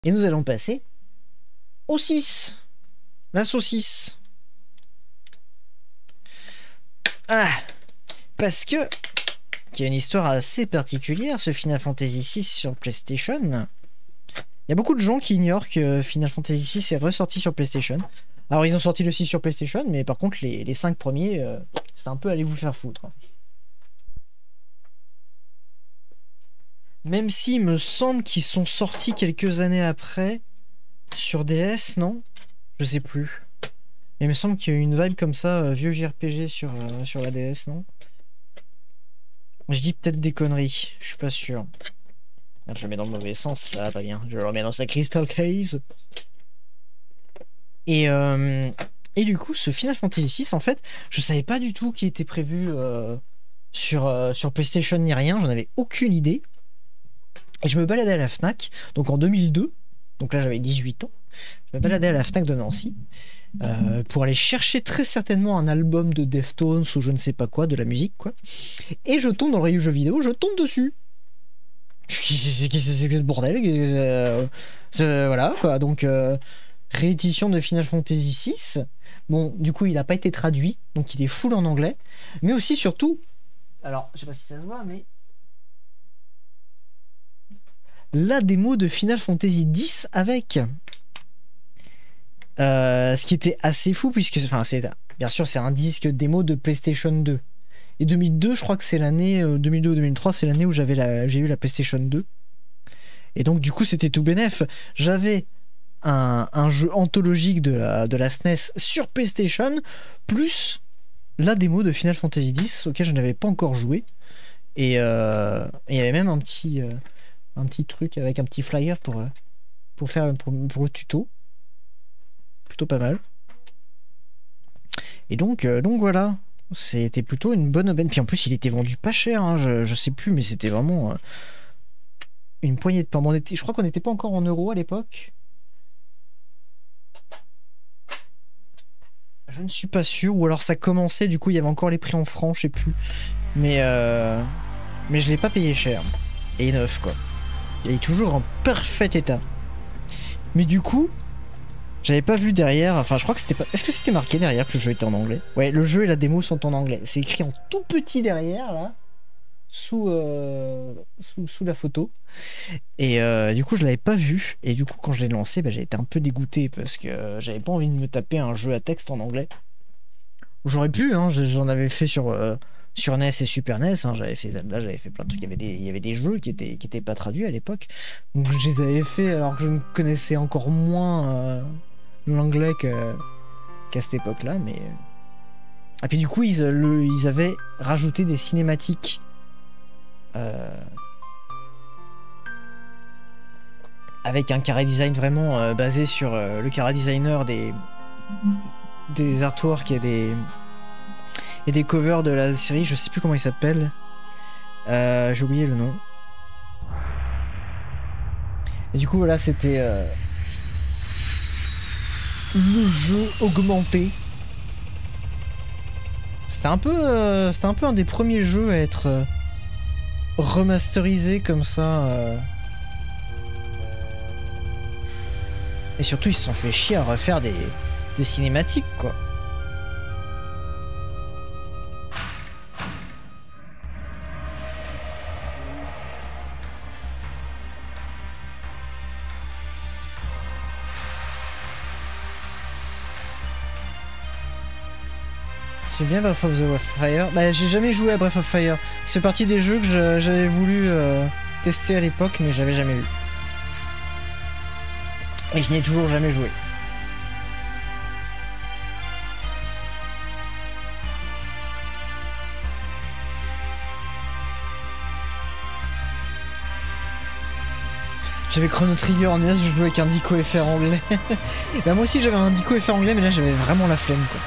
Et nous allons passer au 6. La saucisse. Ah, parce que il y a une histoire assez particulière, ce Final Fantasy VI sur PlayStation. Il y a beaucoup de gens qui ignorent que Final Fantasy VI est ressorti sur PlayStation. Alors ils ont sorti le 6 sur PlayStation, mais par contre les 5 premiers, c'est un peu aller vous faire foutre. Même s'il me semble qu'ils sont sortis quelques années après sur DS, non? Je sais plus. Il me semble qu'il y a eu une vibe comme ça, vieux JRPG sur la DS, non? Je dis peut-être des conneries, je suis pas sûr. Merde, je le mets dans le mauvais sens, ça va pas bien. Je le remets dans sa crystal case. Et du coup, ce Final Fantasy VI, en fait, je savais pas du tout qu'il était prévu sur PlayStation ni rien, j'en avais aucune idée. Et je me baladais à la Fnac, donc en 2002, donc là j'avais 18 ans, je me baladais à la Fnac de Nancy pour aller chercher très certainement un album de Deftones ou je ne sais pas quoi, de la musique quoi. Et je tombe dans le rayon jeux vidéo, je tombe dessus. Qu'est-ce que c'est que ce bordel voilà quoi, donc réédition de Final Fantasy VI. Bon, du coup il n'a pas été traduit, donc il est full en anglais, mais aussi surtout, alors je sais pas si ça se voit, mais la démo de Final Fantasy X avec. Ce qui était assez fou, puisque bien sûr c'est un disque démo de PlayStation 2. Et 2002, je crois que c'est l'année 2002 ou 2003, c'est l'année où j'ai eu la PlayStation 2. Et donc du coup c'était tout bénef. J'avais un jeu anthologique de la SNES sur PlayStation, plus la démo de Final Fantasy X auquel je n'avais pas encore joué. Et il y avait même un petit truc avec un petit flyer pour le tuto. Plutôt pas mal. Et donc voilà. C'était plutôt une bonne aubaine. Puis en plus, il était vendu pas cher. Hein. Je sais plus, mais c'était vraiment une poignée de pain. Bon, je crois qu'on n'était pas encore en euros à l'époque. Je ne suis pas sûr. Ou alors ça commençait, du coup, il y avait encore les prix en francs, je sais plus. Mais je l'ai pas payé cher. Et neuf, quoi. Il est toujours en parfait état. Mais du coup, j'avais pas vu derrière, enfin je crois que c'était pas... Est-ce que c'était marqué derrière que le jeu était en anglais? Ouais, le jeu et la démo sont en anglais. C'est écrit en tout petit derrière, là, sous la photo. Et du coup, je l'avais pas vu. Et du coup, quand je l'ai lancé, j'ai été un peu dégoûté parce que j'avais pas envie de me taper un jeu à texte en anglais. J'aurais pu, hein, j'en avais fait sur NES et Super NES, hein, j'avais fait Zelda, j'avais fait plein de trucs. Il y avait des jeux qui étaient pas traduits à l'époque. Donc je les avais fait alors que je ne connaissais encore moins l'anglais qu'à cette époque-là, mais... Et puis du coup, ils avaient rajouté des cinématiques avec un chara design vraiment basé sur le chara designer des artworks et des covers de la série, je sais plus comment il s'appelle. J'ai oublié le nom. Et du coup, voilà, c'était... le jeu augmenté. C'était un peu un des premiers jeux à être remasterisé comme ça. Et surtout, ils se sont fait chier à refaire des cinématiques, quoi. C'est bien Breath of the Fire. Bah, j'ai jamais joué à Breath of Fire. C'est partie des jeux que j'avais voulu tester à l'époque, mais j'avais jamais eu. Et je n'y ai toujours jamais joué. J'avais Chrono Trigger en US, je jouais avec un Dico FR anglais. Bah, moi aussi j'avais un Dico FR anglais, mais là j'avais vraiment la flemme, quoi.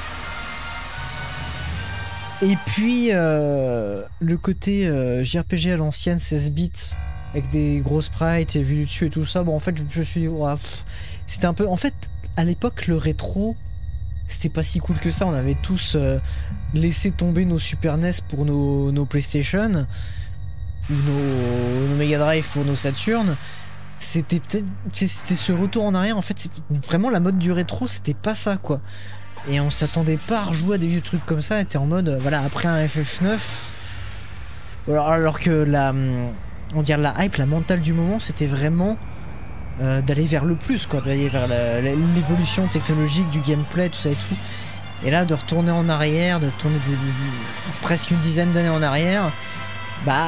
Et puis le côté JRPG à l'ancienne, 16 bits, avec des gros sprites et vues du dessus et tout ça, bon en fait je me suis dit, ouais, c'était un peu... En fait, à l'époque, le rétro, c'était pas si cool que ça. On avait tous laissé tomber nos Super NES pour nos PlayStation, ou nos Mega Drive pour nos Saturn. c'était peut-être c'était ce retour en arrière. En fait, c'est vraiment la mode du rétro, c'était pas ça quoi. Et on s'attendait pas à rejouer à des vieux trucs comme ça. On était en mode voilà, après un FF9, alors que on dirait la hype, la mentale du moment, c'était vraiment d'aller vers le plus quoi, d'aller vers l'évolution technologique du gameplay, tout ça et tout. Et là, de retourner en arrière, de tourner presque une dizaine d'années en arrière, bah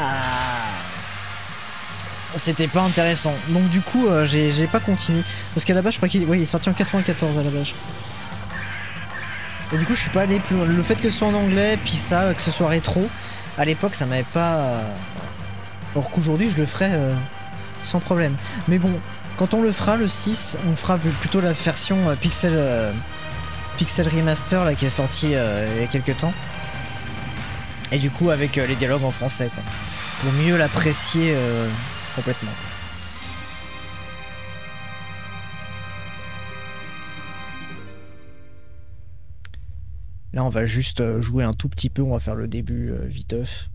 c'était pas intéressant. Donc du coup, j'ai pas continué. Parce qu'à la base, je crois qu'il est sorti en 94 à la base. Et du coup, je suis pas allé plus loin. Le fait que ce soit en anglais, puis ça, que ce soit rétro, à l'époque, ça m'avait pas... Alors qu'aujourd'hui, je le ferais sans problème. Mais bon, quand on le fera, le 6, on fera plutôt la version Pixel Remaster là, qui est sortie il y a quelques temps. Et du coup, avec les dialogues en français, quoi. Pour mieux l'apprécier complètement. Là, on va juste jouer un tout petit peu. On va faire le début viteuf.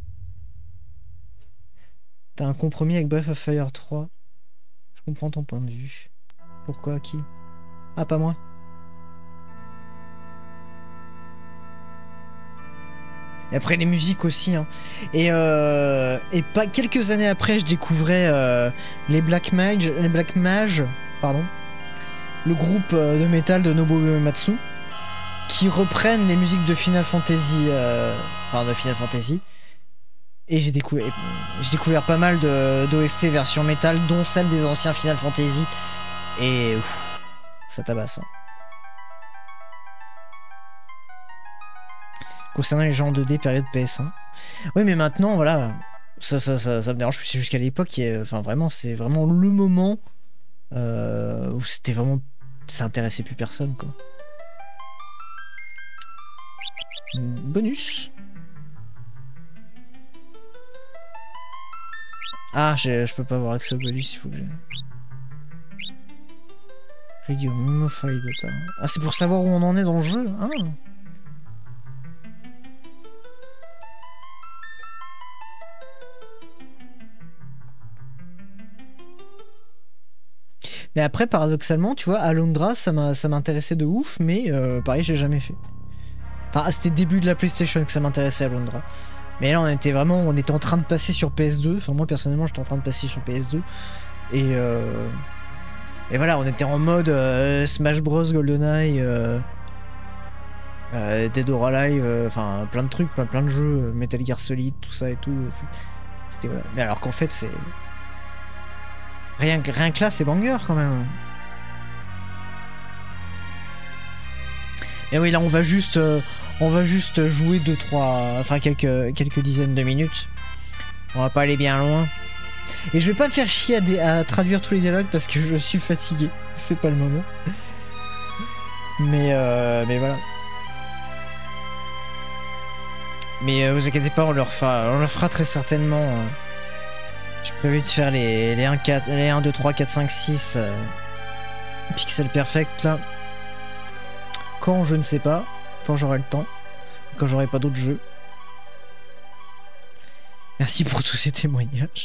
T'as un compromis avec Breath of Fire 3. Je comprends ton point de vue. Pourquoi? Qui? Ah, pas moi. Et après les musiques aussi. Hein. Et pas quelques années après, je découvrais les Black Mage, pardon. Le groupe de métal de Nobuo Uematsu, qui reprennent les musiques de Final Fantasy. Enfin, de Final Fantasy. Et j'ai découvert pas mal d'OST version métal, dont celle des anciens Final Fantasy. Et ça tabasse. Hein. Concernant les gens en 2D période PS1. Oui, mais maintenant, voilà, ça me dérange. C'est jusqu'à l'époque, enfin vraiment, c'est vraiment le moment où c'était vraiment, ça intéressait plus personne, quoi. Bonus. Ah, je peux pas avoir accès au bonus, il faut que j'ai... Radio Mimofile Data. Ah, c'est pour savoir où on en est dans le jeu. Ah. Mais après, paradoxalement, tu vois, Alundra, ça m'intéressait de ouf, mais pareil, j'ai jamais fait. Enfin, c'était le début de la PlayStation que ça m'intéressait, Alundra. Mais là, on était en train de passer sur PS2. Enfin, moi, personnellement, j'étais en train de passer sur PS2. Et voilà, on était en mode Smash Bros, GoldenEye, Dead or Alive, enfin, plein de trucs, plein de jeux, Metal Gear Solid, tout ça et tout. C'était voilà. Mais alors qu'en fait, c'est... Rien que là, c'est banger quand même. Et oui, là, on va juste jouer 2-3... Enfin, quelques dizaines de minutes. On va pas aller bien loin. Et je vais pas me faire chier à traduire tous les dialogues parce que je suis fatigué. C'est pas le moment. Mais voilà. Mais vous inquiétez pas, on le fera très certainement. J'ai prévu de faire les 1, 2, 3, 4, 5, 6 Pixel Perfect là. Quand, je ne sais pas. Quand j'aurai le temps. Quand j'aurai pas d'autres jeux. Merci pour tous ces témoignages.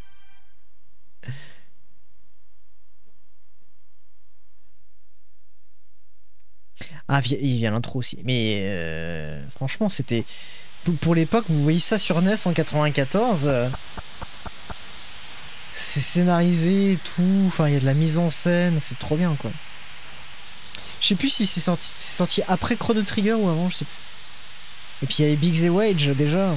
Ah, il vient l'intro aussi. Mais franchement, c'était... Pour l'époque, vous voyez ça sur NES en 94. C'est scénarisé et tout. Enfin, il y a de la mise en scène. C'est trop bien, quoi. Je sais plus si c'est sorti après Chrono Trigger ou avant, je sais plus. Et puis il y avait Big The Wage déjà.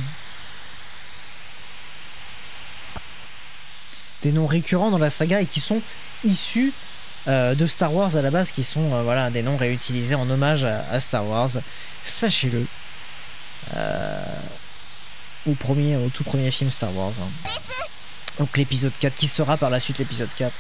Des noms récurrents dans la saga et qui sont issus de Star Wars à la base, qui sont voilà, des noms réutilisés en hommage à Star Wars. Sachez-le. Au tout premier film Star Wars. Hein. Donc l'épisode 4, qui sera par la suite l'épisode 4.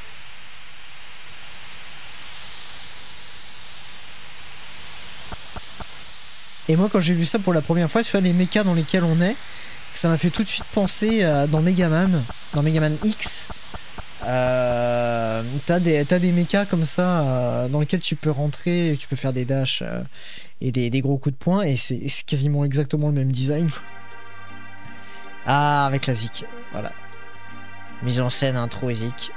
Et moi, quand j'ai vu ça pour la première fois, tu vois, les mechas dans lesquels on est, ça m'a fait tout de suite penser dans Megaman X. T'as des mechas comme ça dans lesquels tu peux rentrer, tu peux faire des dashs et des gros coups de poing, et c'est quasiment exactement le même design. Ah, avec la Zik, voilà. Mise en scène, intro, Ezik.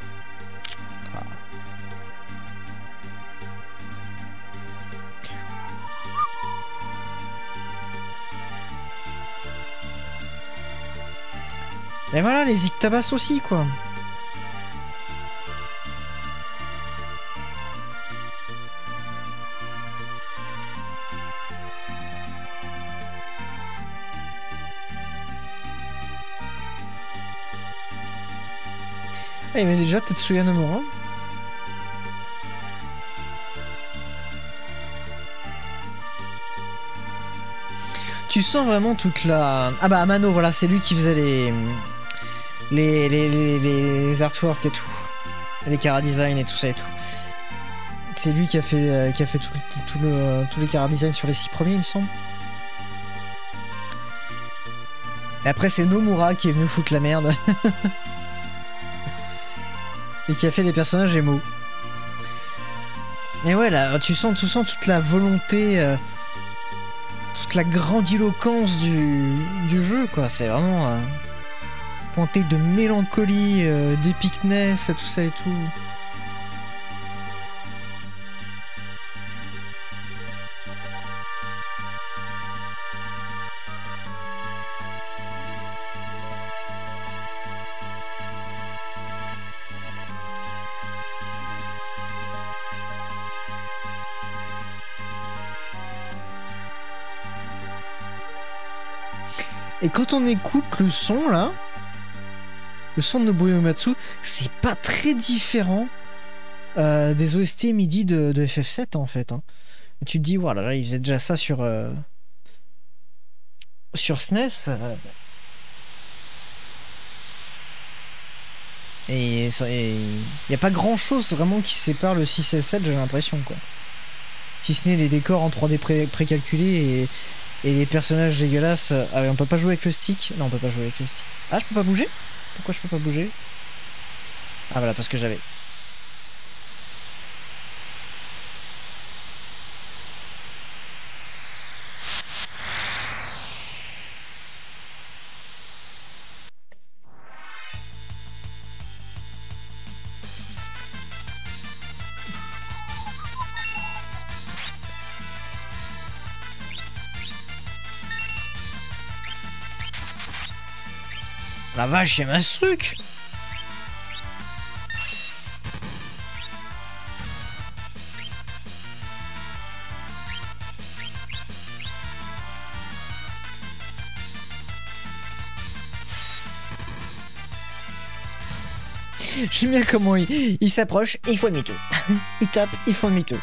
Et voilà, les Zik tabassent aussi, quoi. Ah, il y avait déjà Tetsuya Nomura. Tu sens vraiment toute la... Ah bah Amano, voilà, c'est lui qui faisait les artworks et tout. Les chara design et tout ça et tout. C'est lui qui a fait tous les chara design sur les 6 premiers, il me semble. Et après c'est Nomura qui est venu foutre la merde. Et qui a fait des personnages émo. Mais ouais, là, tu sens toute la volonté, toute la grandiloquence du jeu, quoi. C'est vraiment pointé de mélancolie, d'épicness, tout ça et tout. Et quand on écoute le son là, le son de Nobuo Uematsu, c'est pas très différent des OST MIDI de FF7 en fait. Hein. Et tu te dis, voilà, là, il faisait déjà ça sur SNES. Et il n'y a pas grand chose vraiment qui sépare le 6 et le 7, j'ai l'impression, quoi. Si ce n'est les décors en 3D précalculés et les personnages dégueulasses. Ah oui, on peut pas jouer avec le stick. Non, on peut pas jouer avec le stick. Ah, je peux pas bouger? Pourquoi je peux pas bouger? Ah voilà, parce que j'avais... La vache, il y a ce truc. J'aime bien comment il s'approche et il faut demi-tour. Il tape, il faut demi-tour.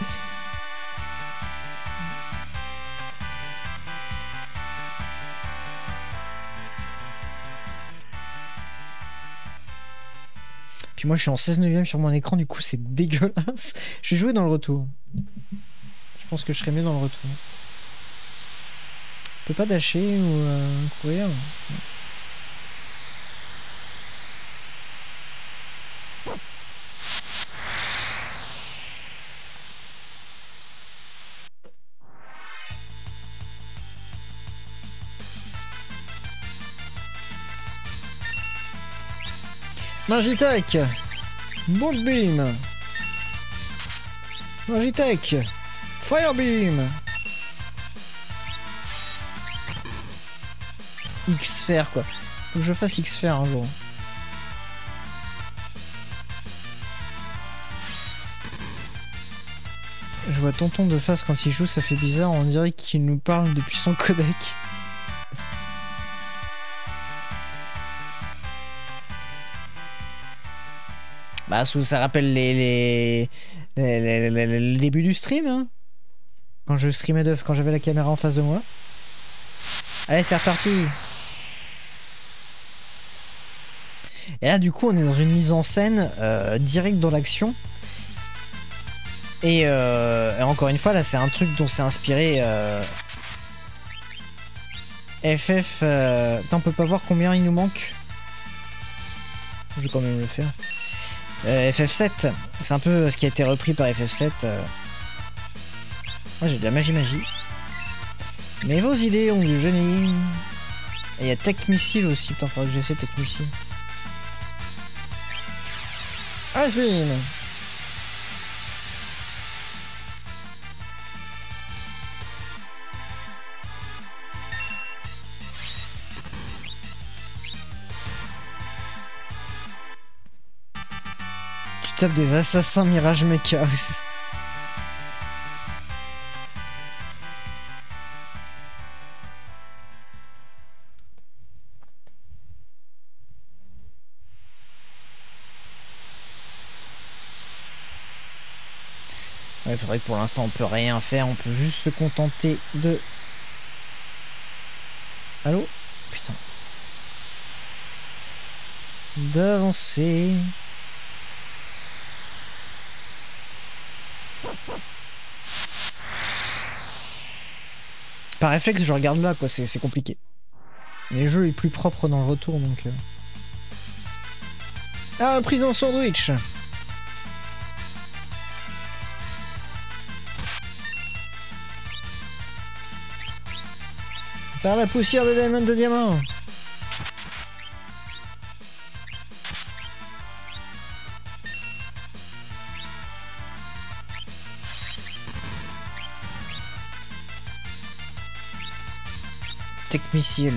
Puis moi je suis en 16/9 sur mon écran, du coup c'est dégueulasse. Je vais jouer dans le retour. Je pense que je serais mieux dans le retour. Je peux pas dasher ou courir. Magitech, Bolt Beam, Magitech, Fire Beam, X-Fer quoi. Faut que je fasse X-Fer un jour. Je vois Tonton de face quand il joue, ça fait bizarre, on dirait qu'il nous parle depuis son codec. Bah, ça rappelle le début du stream, hein. Quand je streamais quand j'avais la caméra en face de moi. Allez, c'est reparti. Et là, du coup, on est dans une mise en scène directe dans l'action. Et encore une fois, là, c'est un truc dont s'est inspiré FF. Putain, on peut pas voir combien il nous manque. Je vais quand même le faire. FF7, c'est un peu ce qui a été repris par FF7. Ah, j'ai de la magie. Mais vos idées ont du génie. Et il y a Tech Missile aussi, putain, faudrait que j'essaie Tech Missile. Ice Beam. Tu tapes des assassins Mirage Mecha. Ouais, c'est vrai que pour l'instant on peut rien faire, on peut juste se contenter de... Allô? Putain. D'avancer. Par réflexe, je regarde là, quoi, c'est compliqué. Les jeux est plus propre dans le retour, donc... Ah, prison sandwich. Par la poussière des diamants de diamant. Tech missile.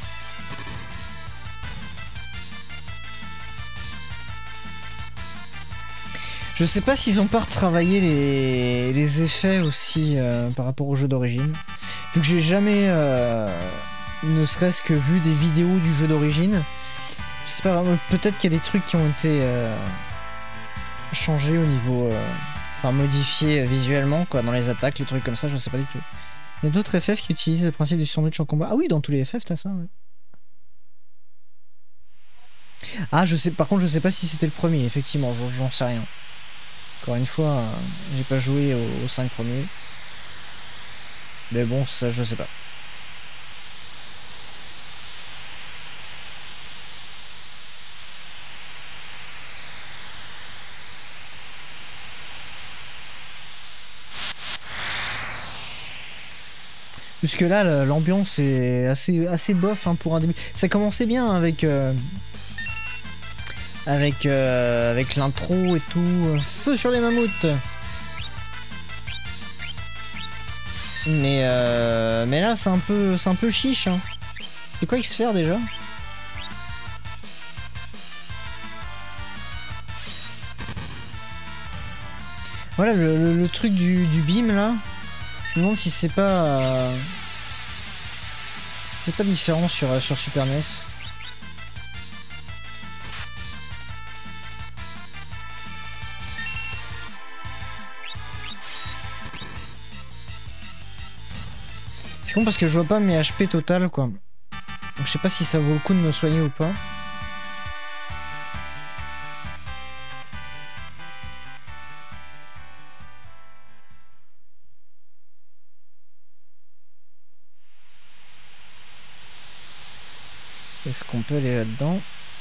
Je sais pas s'ils ont pas retravaillé les effets aussi par rapport au jeu d'origine. Vu que j'ai jamais, ne serait-ce que vu des vidéos du jeu d'origine, je sais pas, peut-être qu'il y a des trucs qui ont été changés au niveau, enfin modifiés visuellement, quoi, dans les attaques, les trucs comme ça, je sais pas du tout. Il y a d'autres FF qui utilisent le principe du sandwich en combat. Ah oui, dans tous les FF, t'as ça, ouais. Ah, je sais, par contre, je sais pas si c'était le premier, effectivement, j'en sais rien. Encore une fois, j'ai pas joué aux 5 premiers. Mais bon, ça, je sais pas. Jusque là, l'ambiance est assez bof hein, pour un début. Ça commençait bien avec l'intro et tout. Feu sur les mammouths. Mais là, c'est un peu chiche. Hein. C'est quoi X-Faire déjà? Voilà le truc du beam là. Je me demande si c'est pas différent sur Super NES. C'est con parce que je vois pas mes HP total quoi. Donc je sais pas si ça vaut le coup de me soigner ou pas. Est-ce qu'on peut aller là-dedans?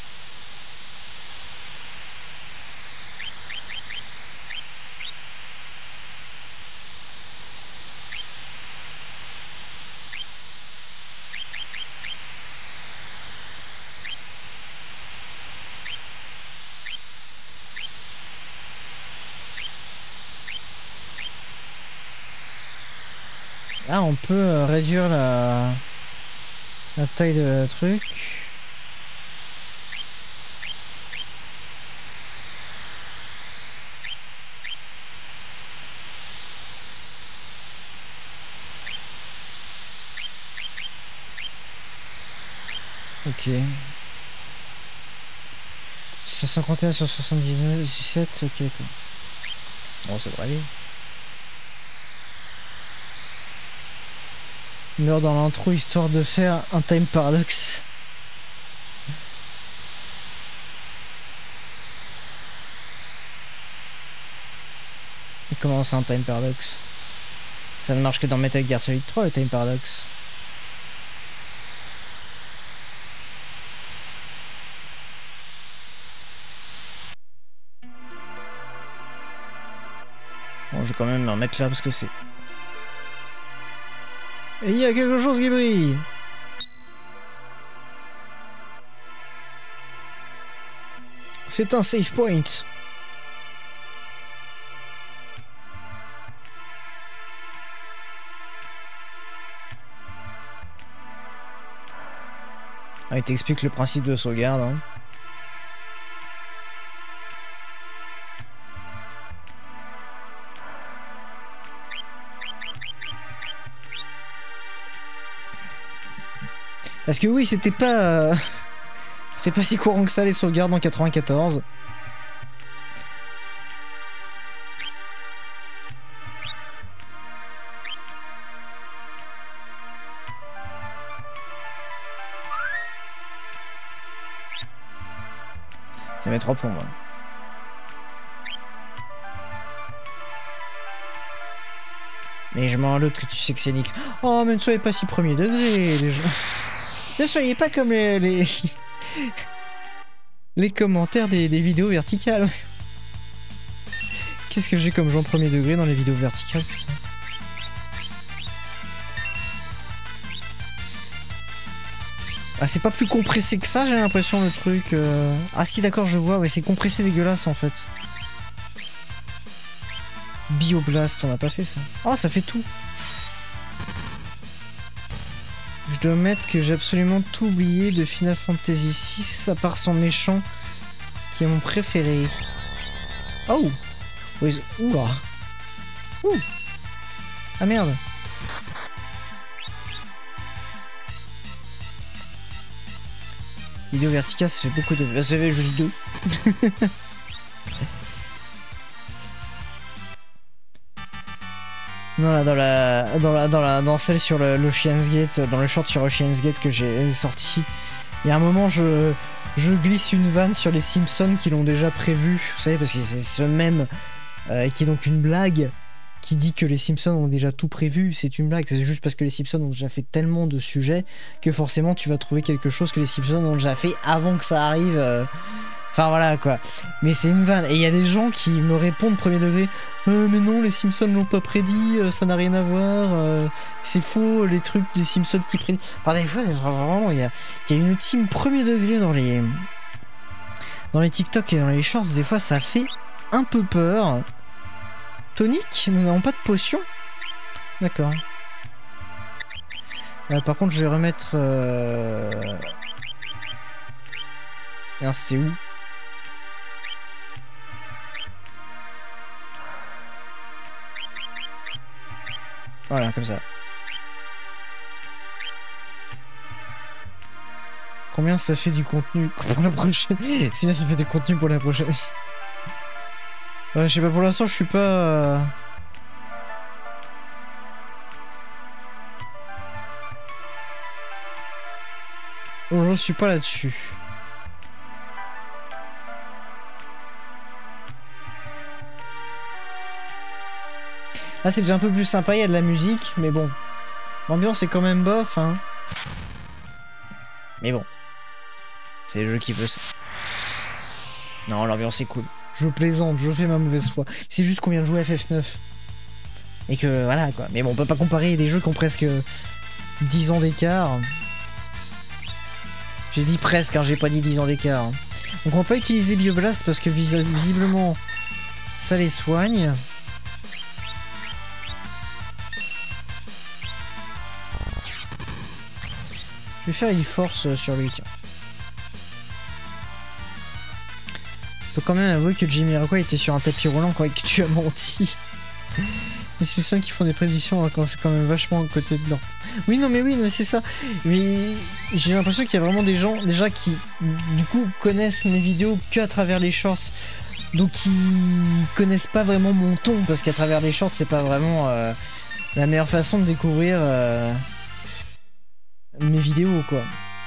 Là, on peut réduire la taille de truc. Ok. 151 sur 79, 17, ok quoi. Bon, ça devrait aller. Il meurt dans l'intro histoire de faire un time paradox. Et comment c'est un time paradox? Ça ne marche que dans Metal Gear Solid 3 le time paradox. Bon, je vais quand même me remettre là parce que c'est... Et il y a quelque chose qui brille. C'est un save point. Ah, il t'explique le principe de sauvegarde. Hein. Parce que oui, c'était pas... c'est pas si courant que ça les sauvegardes en 94. Ça met 3 points, moi. Mais je m'en doute que tu sais que c'est Nick. Oh, mais ne soyez pas si premier degré, les gens. Ne soyez pas comme les commentaires des vidéos verticales. Qu'est-ce que j'ai comme gens premier degré dans les vidéos verticales, putain. Ah, c'est pas plus compressé que ça, j'ai l'impression, le truc. Ah si, d'accord, je vois. Ouais, c'est compressé dégueulasse, en fait. Bioblast, on n'a pas fait ça. Oh, ça fait tout. Je dois mettre que j'ai absolument tout oublié de Final Fantasy VI, à part son méchant, qui est mon préféré. Oh! Oula! Ouh! Ah merde! Vidéo verticale, ça fait beaucoup de... Ça fait juste 2. Non, là, dans celle sur l'Ocean's Gate, dans le short sur Ocean's Gate que j'ai sorti, il y a un moment, je glisse une vanne sur les Simpsons qui l'ont déjà prévu, vous savez, parce que c'est ce même qui est donc une blague qui dit que les Simpsons ont déjà tout prévu. C'est une blague, c'est juste parce que les Simpsons ont déjà fait tellement de sujets que forcément tu vas trouver quelque chose que les Simpsons ont déjà fait avant que ça arrive. Enfin voilà quoi. Mais c'est une vanne. Et il y a des gens qui me répondent premier degré mais non, les Simpsons l'ont pas prédit, ça n'a rien à voir, c'est faux, les trucs des Simpsons qui prédisent. Enfin, des fois, vraiment, il y a une team premier degré dans les TikTok et dans les shorts, des fois ça fait un peu peur. Tonique, nous n'avons pas de potion. D'accord. Par contre, je vais remettre... Alors, c'est où? Voilà, comme ça. Combien ça fait du contenu pour la prochaine? Si bien ça fait du contenu pour la prochaine. Je sais pas, pour l'instant, je suis pas... Je suis pas là-dessus. Là, c'est déjà un peu plus sympa, il y a de la musique, mais bon. L'ambiance est quand même bof, hein. Mais bon. C'est le jeu qui veut ça. Non, l'ambiance est cool. Je plaisante, je fais ma mauvaise foi. C'est juste qu'on vient de jouer à FF9. Et que, voilà, quoi. Mais bon, on peut pas comparer des jeux qui ont presque 10 ans d'écart. J'ai dit presque, hein, j'ai pas dit 10 ans d'écart. Donc on va pas utiliser Bioblast parce que visiblement, ça les soigne. Je vais faire une force sur lui, tiens. Je peux quand même avouer que Jimiroquai était sur un tapis roulant quand tu as menti. Les Simpsons qui font des prédictions quand c'est quand même vachement à côté de leur... Oui, non, mais c'est ça. Mais j'ai l'impression qu'il y a vraiment des gens déjà qui, du coup, connaissent mes vidéos qu'à travers les shorts. Donc ils connaissent pas vraiment mon ton, parce qu'à travers les shorts, c'est pas vraiment la meilleure façon de découvrir mes vidéos, quoi.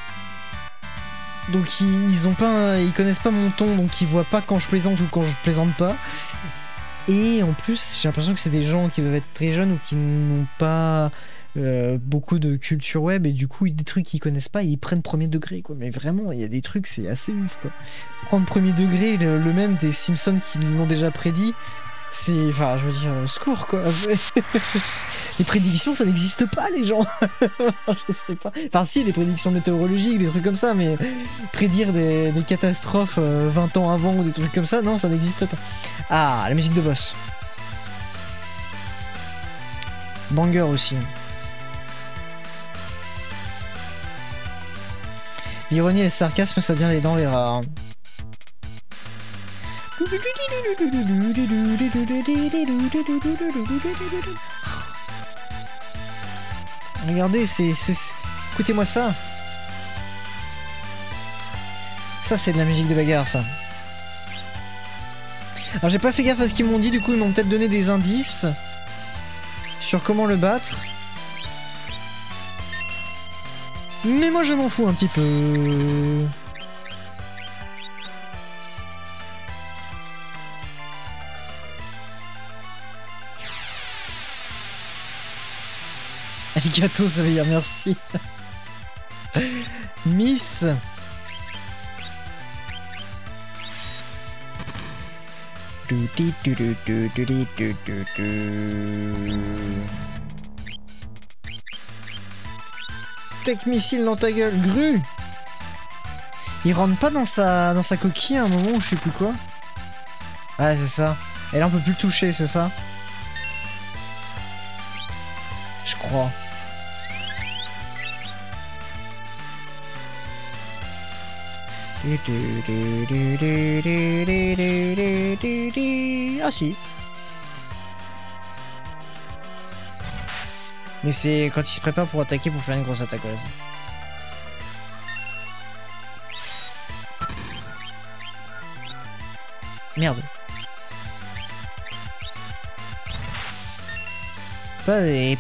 Donc ils connaissent pas mon ton, donc ils voient pas quand je plaisante ou quand je plaisante pas. Et en plus, j'ai l'impression que c'est des gens qui doivent être très jeunes ou qui n'ont pas beaucoup de culture web, et du coup, des trucs qu'ils connaissent pas, ils prennent premier degré, quoi. Mais vraiment, il y a des trucs, c'est assez ouf, quoi. Prendre premier degré, le même des Simpsons qui l'ont déjà prédit, c'est... Enfin, je veux dire, au secours, quoi. Les prédictions, ça n'existe pas, les gens. Je sais pas. Enfin, si, des prédictions météorologiques, des trucs comme ça, mais prédire des catastrophes 20 ans avant ou des trucs comme ça, non, ça n'existe pas. Ah, la musique de boss. Banger aussi. L'ironie et le sarcasme, ça devient des denrées rares. Regardez, c'est... Écoutez-moi ça. Ça, c'est de la musique de bagarre, ça. Alors, j'ai pas fait gaffe à ce qu'ils m'ont dit, du coup, ils m'ont peut-être donné des indices sur comment le battre. Mais moi, je m'en fous un petit peu. Arigato, ça veut dire merci. Miss. Tech missile dans ta gueule, Gru. Il rentre pas dans sa coquille à un moment où je sais plus quoi. Ah, c'est ça. Et là on peut plus le toucher, c'est ça? Je crois. Ah si. Mais c'est quand il se prépare pour attaquer, pour faire une grosse attaque. Voilà. Merde. Pas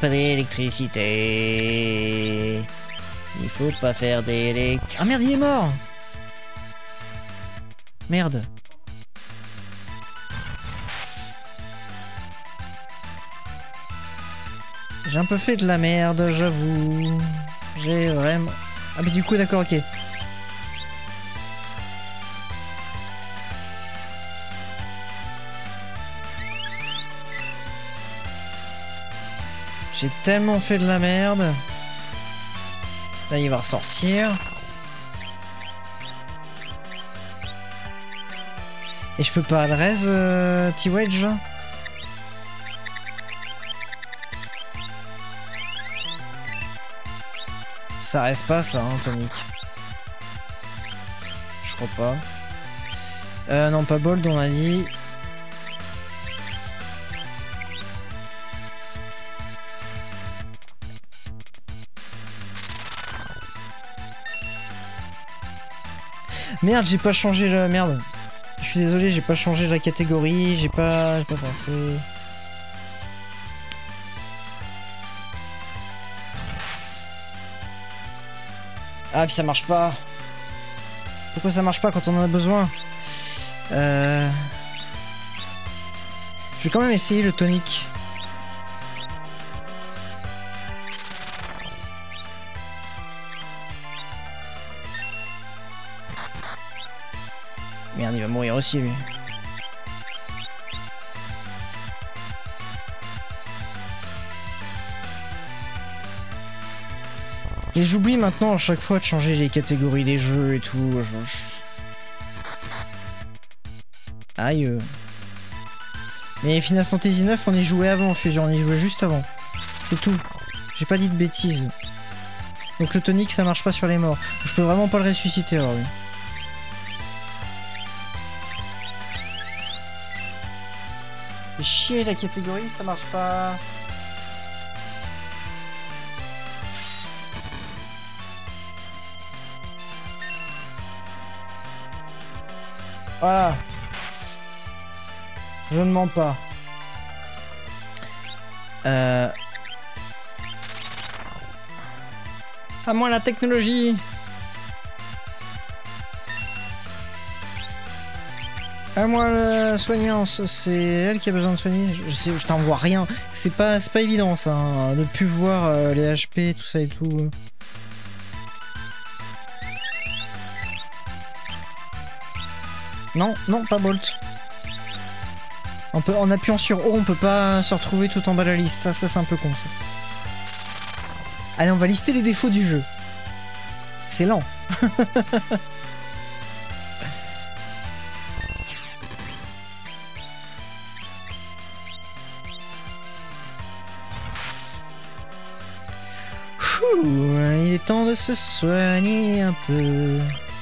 d'électricité. Il faut pas faire d'électricité. Ah merde, il est mort. Merde. J'ai un peu fait de la merde, j'avoue. J'ai vraiment... Ah mais du coup, d'accord, ok. J'ai tellement fait de la merde. Là, il va ressortir. Et je peux pas le raise, petit wedge. Ça reste pas ça, hein, Tonic. Je crois pas. Non, pas Bold, on a dit. Merde, j'ai pas changé la merde. Je suis désolé, j'ai pas changé la catégorie, j'ai pas pensé. Ah, puis ça marche pas. Pourquoi ça marche pas quand on en a besoin? Je vais quand même essayer le tonic. Merde, il va mourir aussi, lui. Et j'oublie maintenant à chaque fois de changer les catégories des jeux et tout. Aïe. Mais Final Fantasy 9, on y jouait avant, Fusion. On y jouait juste avant. C'est tout. J'ai pas dit de bêtises. Donc le tonic, ça marche pas sur les morts. Je peux vraiment pas le ressusciter, alors oui. Fais chier, la catégorie, ça marche pas. Voilà. Je ne mens pas. À moi la technologie. À moi la soignance. C'est elle qui a besoin de soigner. Je sais, putain, on voit rien. C'est pas évident ça, hein, de plus voir les HP, tout ça et tout. Non, non, pas Bolt. En appuyant sur O, on peut pas se retrouver tout en bas de la liste. Ça c'est un peu con, ça. Allez, on va lister les défauts du jeu. C'est lent. Il est temps de se soigner un peu.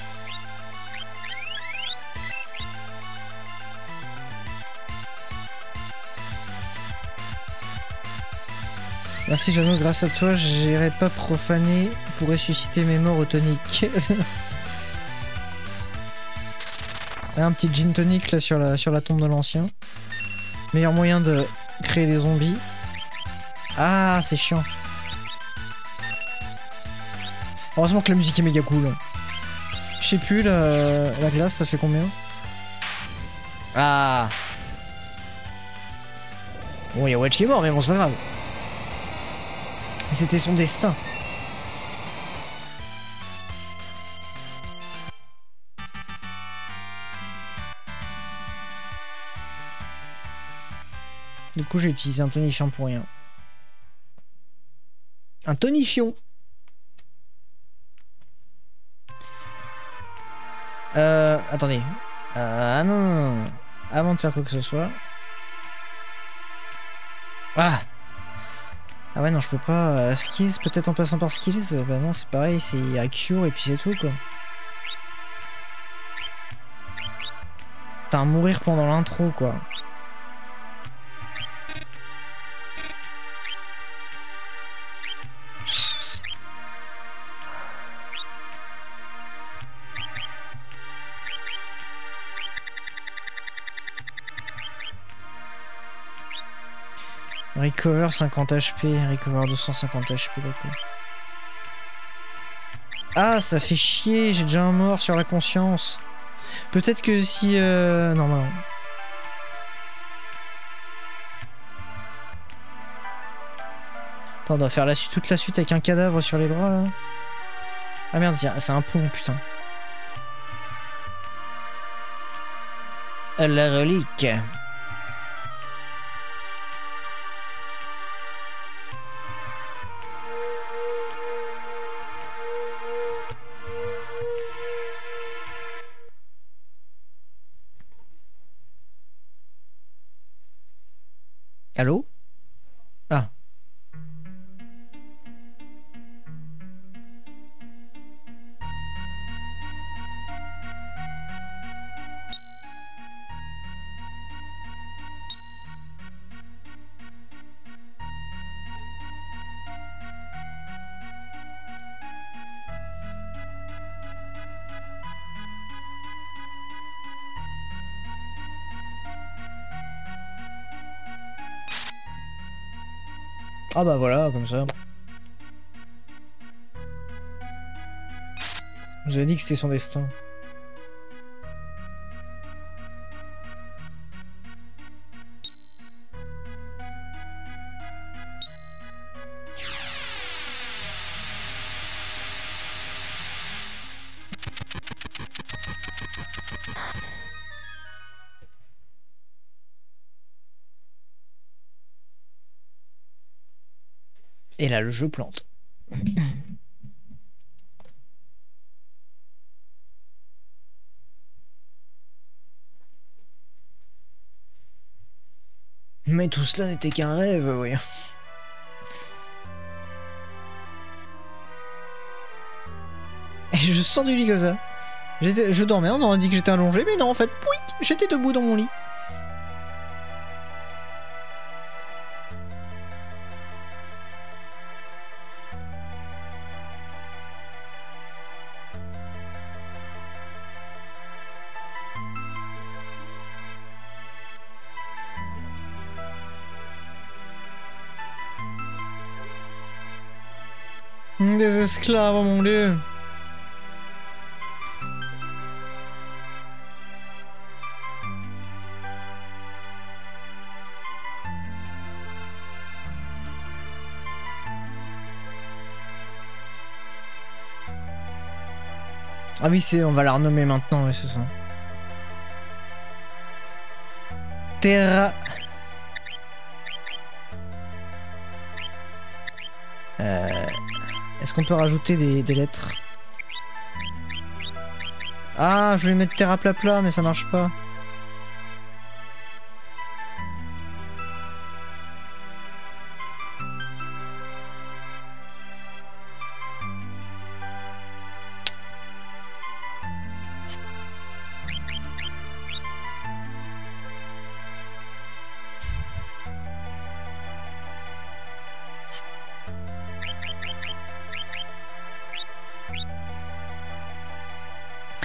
Merci Jeannot, grâce à toi, j'irai pas profaner pour ressusciter mes morts au tonic. Un petit gin tonic là sur la tombe de l'ancien. Meilleur moyen de créer des zombies. Ah, c'est chiant. Heureusement que la musique est méga cool. Je sais plus, la glace, ça fait combien? Ah. Bon, il y a Wedge qui est mort, mais bon, c'est pas grave. C'était son destin. Du coup, j'ai utilisé un tonifiant pour rien. Un tonifiant. Attendez. Ah non, non, non. Avant de faire quoi que ce soit. Ah! Ah ouais, non, je peux pas. Skills, peut-être en passant par skills. Bah non, c'est pareil, c'est à cure et puis c'est tout, quoi. T'as à mourir pendant l'intro, quoi. Recover 50 HP, recover 250 HP, d'accord. Ah, ça fait chier, j'ai déjà un mort sur la conscience. Peut-être que si... Non, non. Attends, on doit faire toute la suite avec un cadavre sur les bras, là. Ah merde, c'est un pont, putain. La relique. Allô? Ah. Ah bah voilà, comme ça. J'avais dit que c'était son destin. Et là, le jeu plante. Mais tout cela n'était qu'un rêve, oui. Et je sors du lit comme ça. Je dormais, on aurait dit que j'étais allongé, mais non, en fait, pouic, j'étais debout dans mon lit. Des esclaves, oh mon dieu. Ah oui, on va la renommer maintenant, oui, c'est ça. Terra... Est-ce qu'on peut rajouter des lettres? Ah, je vais mettre Terra Plapla, mais ça marche pas.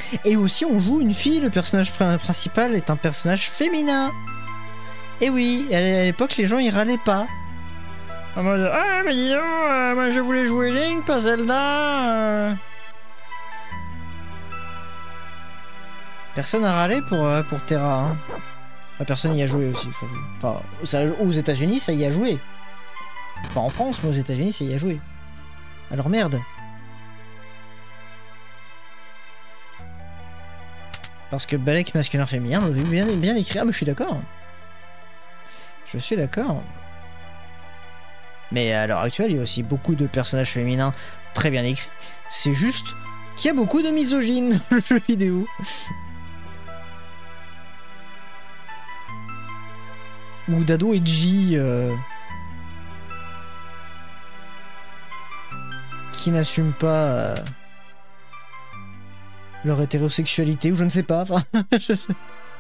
Et aussi, on joue une fille, le personnage principal est un personnage féminin. Et oui, à l'époque, les gens, ils râlaient pas. En mode, ah, mais dis donc, moi je voulais jouer Link, pas Zelda. Personne n'a râlé pour Terra, hein. Enfin, personne y a joué aussi. Enfin, aux États-Unis, ça y a joué. Pas en France, mais aux États-Unis, ça y a joué. Alors merde. Parce que Balek masculin féminin, on a bien écrit. Ah, mais je suis d'accord. Je suis d'accord. Mais à l'heure actuelle, il y a aussi beaucoup de personnages féminins très bien écrits. C'est juste qu'il y a beaucoup de misogynes dans le jeu vidéo. Ou d'ado edgy qui n'assument pas leur hétérosexualité, ou je ne sais pas. Enfin, je sais.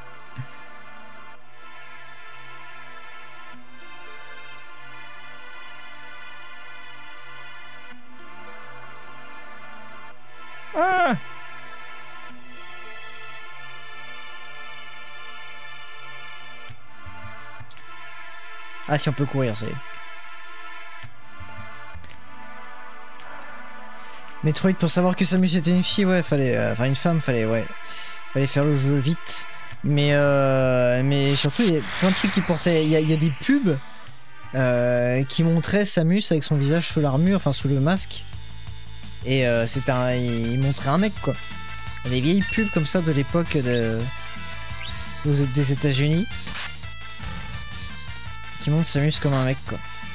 Ah! Ah, si on peut courir, c'est... Metroid, pour savoir que Samus était une fille, ouais, fallait... Enfin, une femme, fallait faire le jeu vite. Mais surtout, il y a plein de trucs qui portaient... Il y a des pubs qui montraient Samus avec son visage sous l'armure, enfin, sous le masque. Et c'était un... Il montrait un mec, quoi. Il y a des vieilles pubs comme ça de l'époque des États-Unis qui montrent Samus comme un mec, quoi.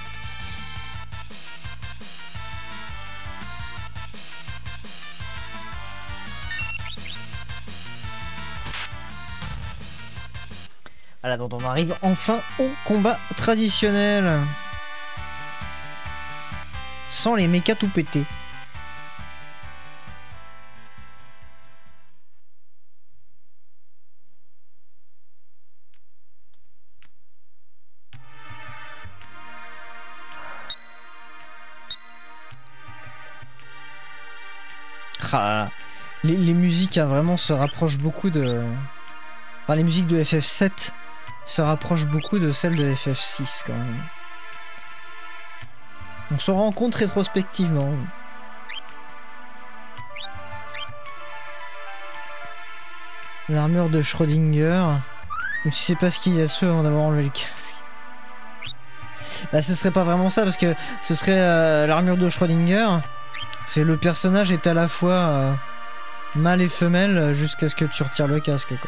Voilà, donc on arrive enfin au combat traditionnel. Sans les mechas tout pétés. Ah, les musiques hein, vraiment se rapprochent beaucoup de... Enfin, les musiques de FF7 se rapprochent beaucoup de celles de FF6 quand même. On se rend compte rétrospectivement. L'armure de Schrödinger. Mais tu sais pas ce qu'il y a dessus avant d'avoir enlevé le casque. Bah ce serait pas vraiment ça parce que ce serait l'armure de Schrödinger. C'est le personnage est à la fois mâle et femelle jusqu'à ce que tu retires le casque, quoi.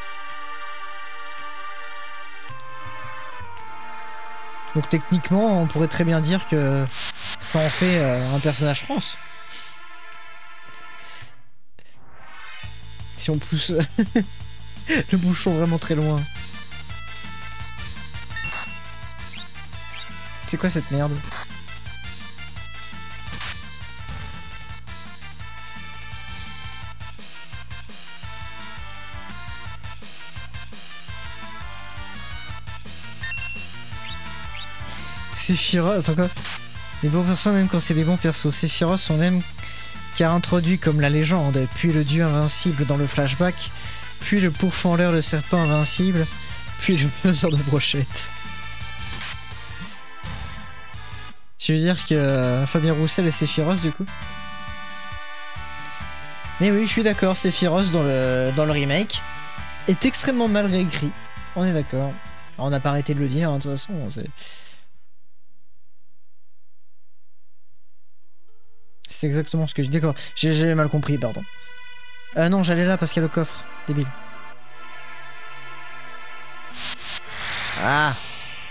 Donc techniquement, on pourrait très bien dire que ça en fait un personnage trans. Si on pousse le bouchon vraiment très loin. C'est quoi cette merde ? Sephiroth, c'est quoi ? Les bons personnes aiment quand c'est des bons persos. Sephiroth, on aime car introduit comme la légende, puis le dieu invincible dans le flashback, puis le pourfendeur de serpent invincible, puis le faiseur de brochettes. Tu veux dire que Fabien Roussel est Sephiroth du coup ? Mais oui, je suis d'accord, Sephiroth dans le remake est extrêmement mal réécrit. On est d'accord. On n'a pas arrêté de le dire, hein, de toute façon. C'est exactement ce que je dis. D'accord, j'ai mal compris, pardon. Non, j'allais là parce qu'il y a le coffre. Débile. Ah!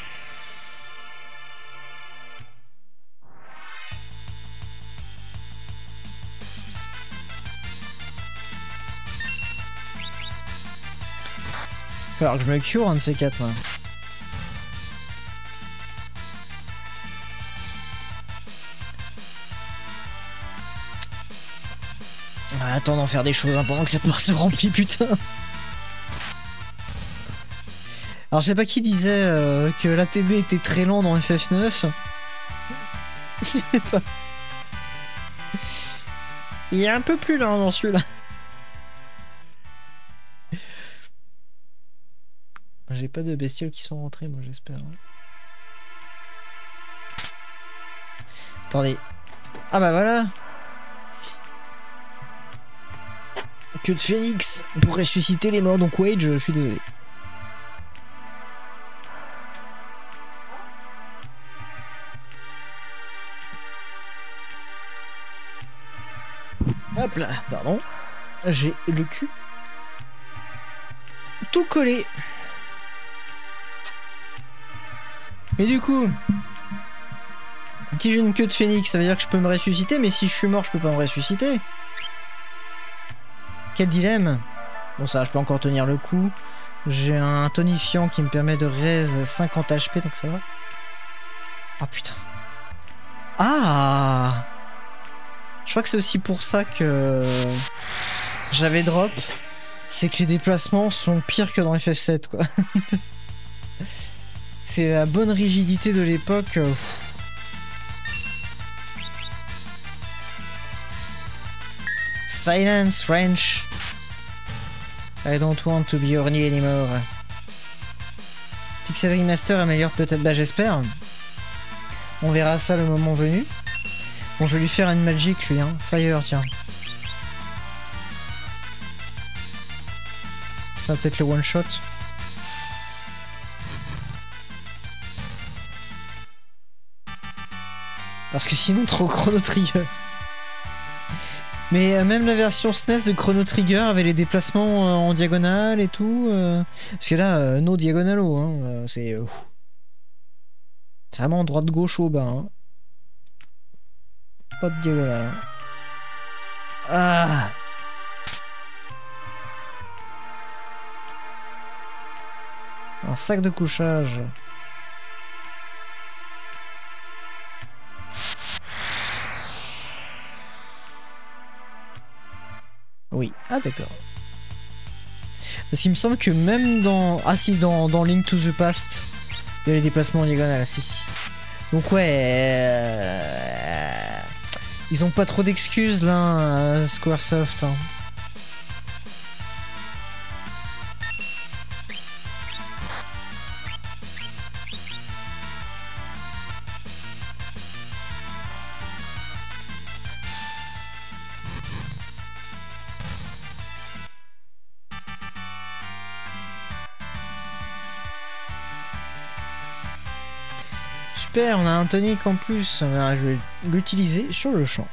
Il va falloir que je me cure un de ces quatre, moi. Attends d'en faire des choses hein, pendant que cette mare se remplit, putain. Alors je sais pas qui disait que l'ATB était très lent dans FF9. Il est un peu plus lent dans celui-là. J'ai pas de bestioles qui sont rentrées, moi j'espère. Attendez. Ah bah voilà. Queue de phénix pour ressusciter les morts. Donc Wage, je suis désolé. Hop là, pardon. J'ai le cul tout collé. Mais du coup, si j'ai une queue de phénix, ça veut dire que je peux me ressusciter, mais si je suis mort, je peux pas me ressusciter. Quel dilemme. Bon, ça, je peux encore tenir le coup. J'ai un tonifiant qui me permet de raise 50 HP, donc ça va. Ah putain. Ah, je crois que c'est aussi pour ça que j'avais drop. C'est que les déplacements sont pires que dans FF7, quoi. C'est la bonne rigidité de l'époque. Silence, French. I don't want to be horny anymore. Pixel Remaster améliore peut-être, bah j'espère. On verra ça le moment venu. Bon, je vais lui faire une magic, lui, hein. Fire, tiens. Ça va peut-être le one shot. Parce que sinon, trop Chrono Trigger. Mais même la version SNES de Chrono Trigger avait les déplacements en diagonale et tout. Parce que là, no diagonalo, hein, c'est vraiment droite-gauche au bas. Hein. Pas de diagonale. Hein. Ah! Un sac de couchage. Oui. Ah d'accord. Parce qu'il me semble que même dans... Ah si, dans Link to the Past, il y a les déplacements en diagonale. Si, si. Donc ouais... Ils ont pas trop d'excuses là, Squaresoft. Hein. Super, on a un tonic en plus. Je vais l'utiliser sur le champ.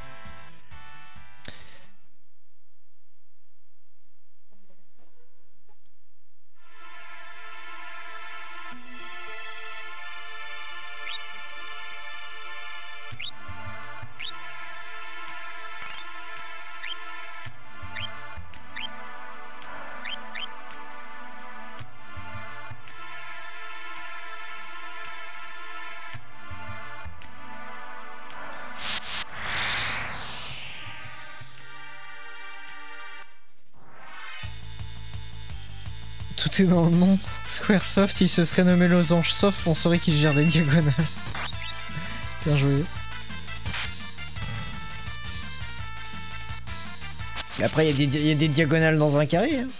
Tout est dans le nom. Squaresoft, il se serait nommé Losange Soft, on saurait qu'il gère des diagonales. Bien joué. Et après, il y a des diagonales dans un carré. Hein.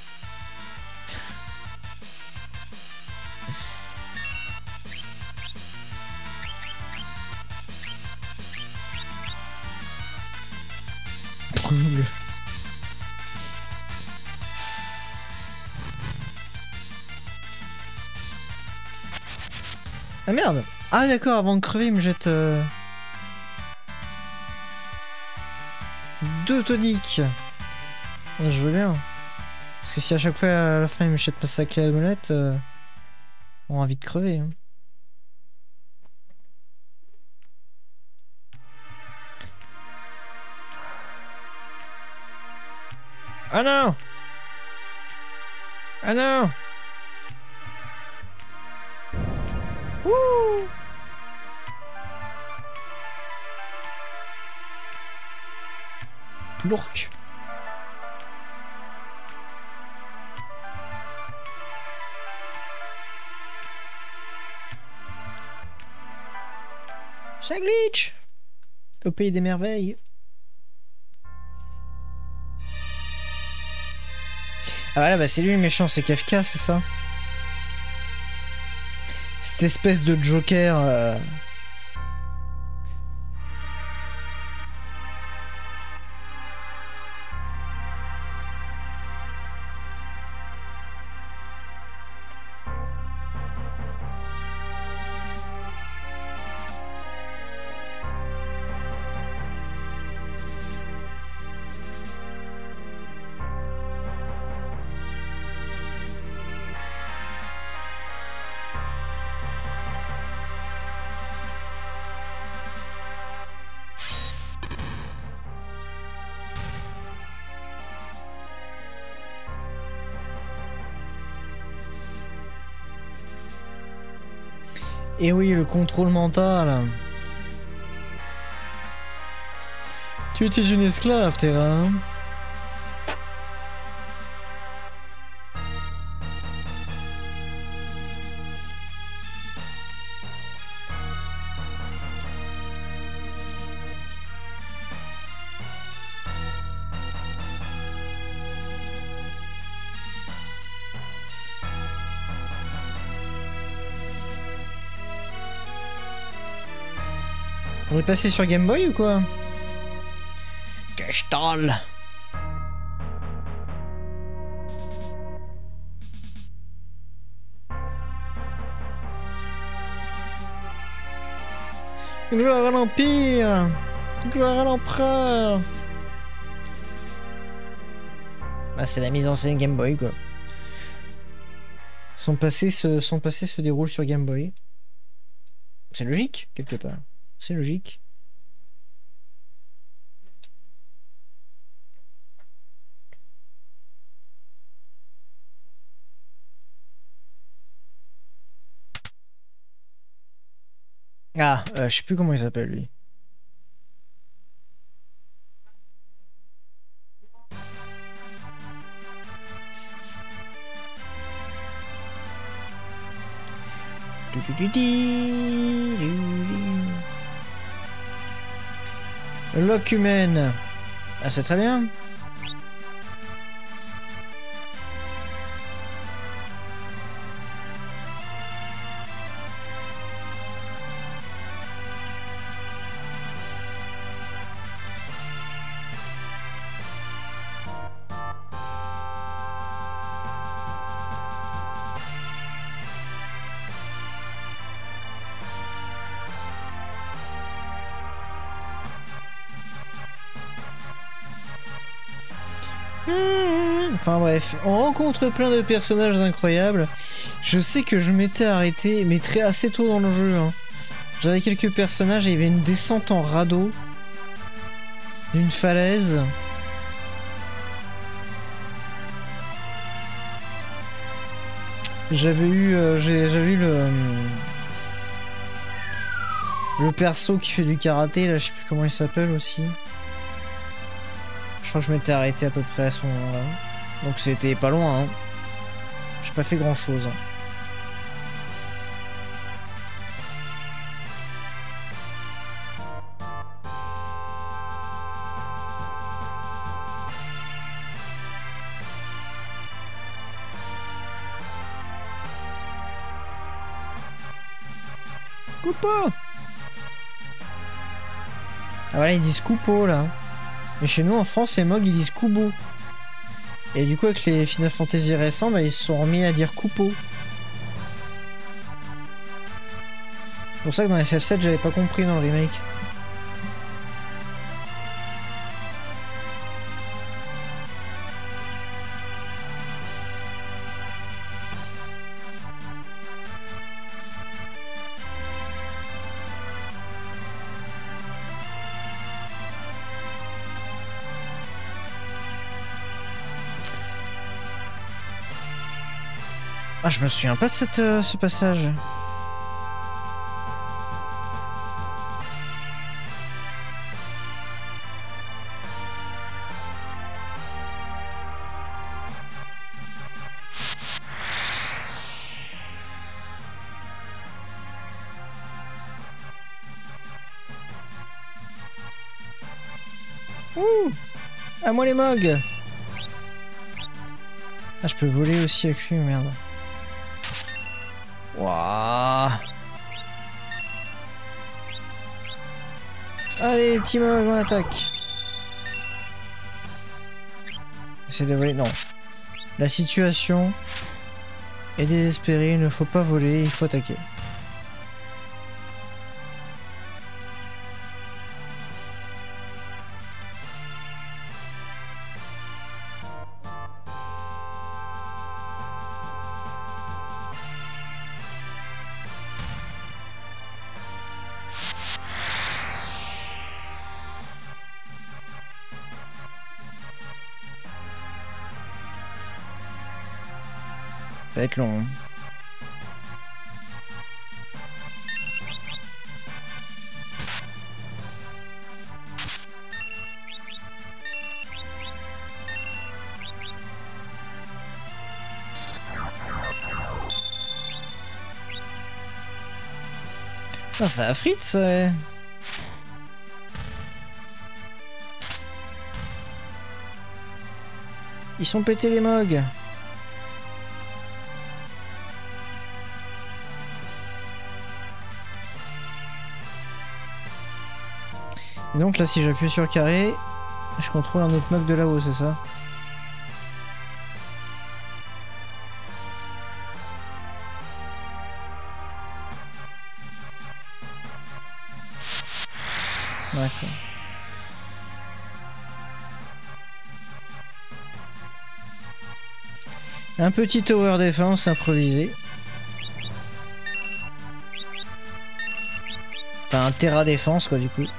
Ah merde! Ah d'accord, avant de crever, il me jette... deux toniques! Ouais, je veux bien. Parce que si à chaque fois à la fin il me jette pas sa clé à molette, on a envie de crever. Hein. Ah non! Ah non! Ouh! Plourk. Ça glitch! Au pays des merveilles. Ah voilà, bah c'est lui le méchant, c'est Kafka, c'est ça? Cette espèce de Joker. Et oui, le contrôle mental. Tu étais une esclave, Terra. On est passé sur Game Boy ou quoi? Cachetal. Gloire à l'Empire. Gloire à l'Empereur. Bah, c'est la mise en scène Game Boy quoi. Son passé se déroule sur Game Boy. C'est logique, quelque part. C'est logique. Ah, je sais plus comment il s'appelle lui. Locumène. Ah, c'est très bien. Enfin bref, on rencontre plein de personnages incroyables. Je sais que je m'étais arrêté, mais assez tôt dans le jeu. Hein. J'avais quelques personnages et il y avait une descente en radeau d'une falaise. J'avais eu le perso qui fait du karaté, là je sais plus comment il s'appelle aussi. Je crois que je m'étais arrêté à peu près à ce moment-là. Donc c'était pas loin, hein. J'ai pas fait grand-chose. Coupo. Ah voilà, ils disent Coupo là. Mais chez nous en France, les Mogs ils disent Kubo. Et du coup, avec les Final Fantasy récents, bah, ils se sont remis à dire Coupo. C'est pour ça que dans FF7, j'avais pas compris dans le remake. Ah, je me souviens pas de ce passage. Ouh! À moi les Mogs! Ah, je peux voler aussi avec lui, merde. Waouh. Allez, petit mog, on attaque. J'essaie de voler. Non. La situation est désespérée, il ne faut pas voler, il faut attaquer. Ça va être long. Ah, ça a frites, ouais. Ils sont pétés les mogs. Et donc là, si j'appuie sur carré, je contrôle un autre mog de là-haut, c'est ça? D'accord. Un petit tower défense improvisé. Enfin, un terra défense, quoi, du coup.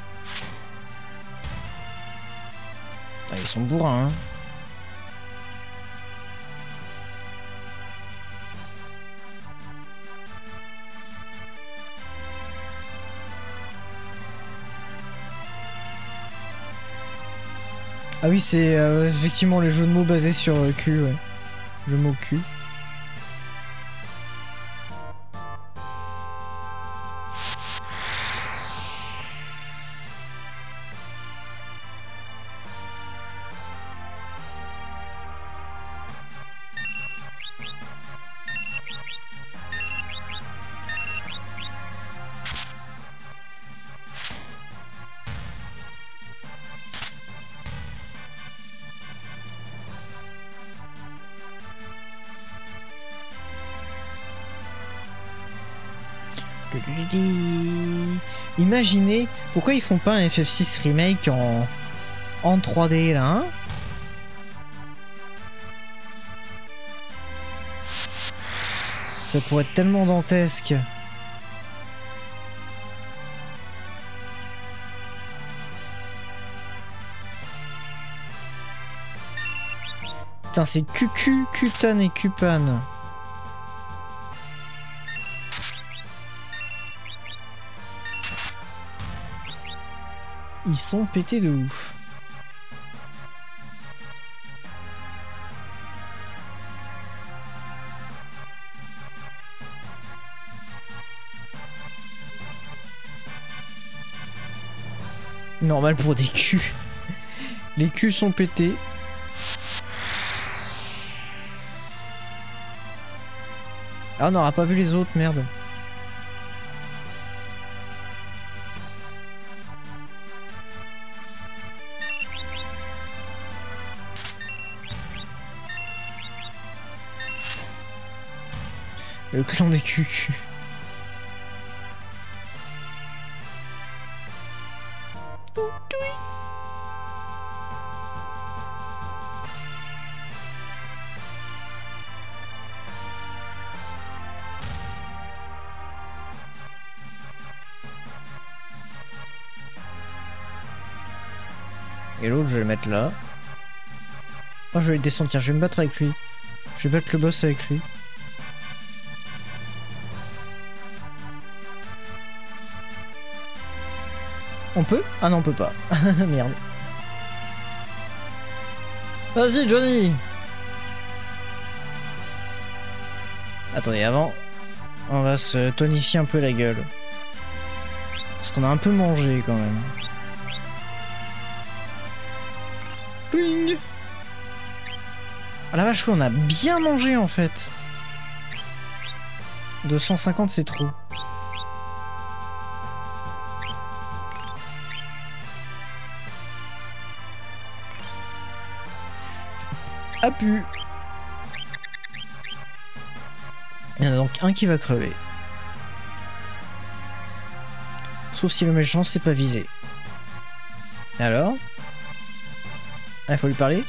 Ah, ils sont bourrins, hein. Ah oui, c'est effectivement les jeux de mots basés sur Q, ouais. Le mot Q. Imaginez, pourquoi ils font pas un FF6 remake en 3D là, hein? Ça pourrait être tellement dantesque. Putain, c'est QQ, Kutan et Kupan. Ils sont pétés de ouf. Normal pour des culs. Les culs sont pétés. Ah, on n'aura pas vu les autres, merde. Le clan des culs. Et l'autre, je vais le mettre là. Oh, je vais le descendre. Tiens, je vais me battre avec lui. Je vais battre le boss avec lui. On peut? Ah non, on peut pas. Merde. Vas-y, Johnny! Attendez, avant, on va se tonifier un peu la gueule. Parce qu'on a un peu mangé quand même. Pling! Ah la vache, oui, on a bien mangé en fait. 250 c'est trop. Ah pu. Il y en a donc un qui va crever. Sauf si le méchant s'est pas visé. Alors? Ah, il faut lui parler?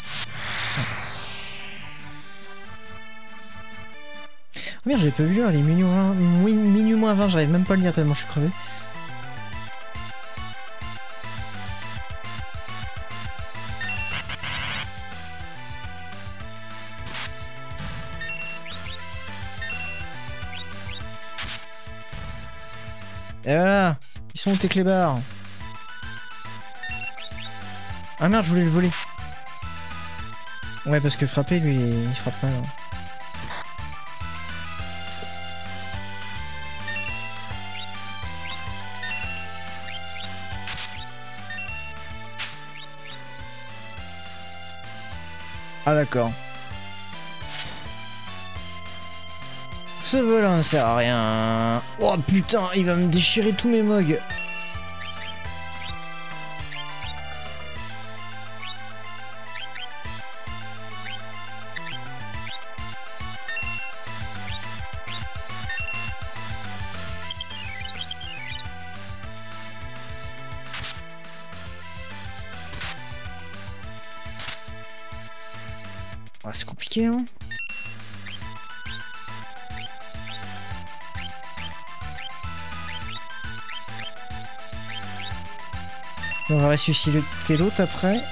Oh merde, j'avais pas vu l'heure, les minuit moins 20, j'arrive même pas à le lire tellement je suis crevé. Et voilà! Ils sont où tes clébards? Ah merde, je voulais le voler. Ouais, parce que frapper, lui, il frappe mal. Hein. Ah d'accord. Ce volant ne sert à rien. Oh putain, il va me déchirer tous mes mugs. Ah, c'est compliqué, hein. On va ressusciter l'autre après.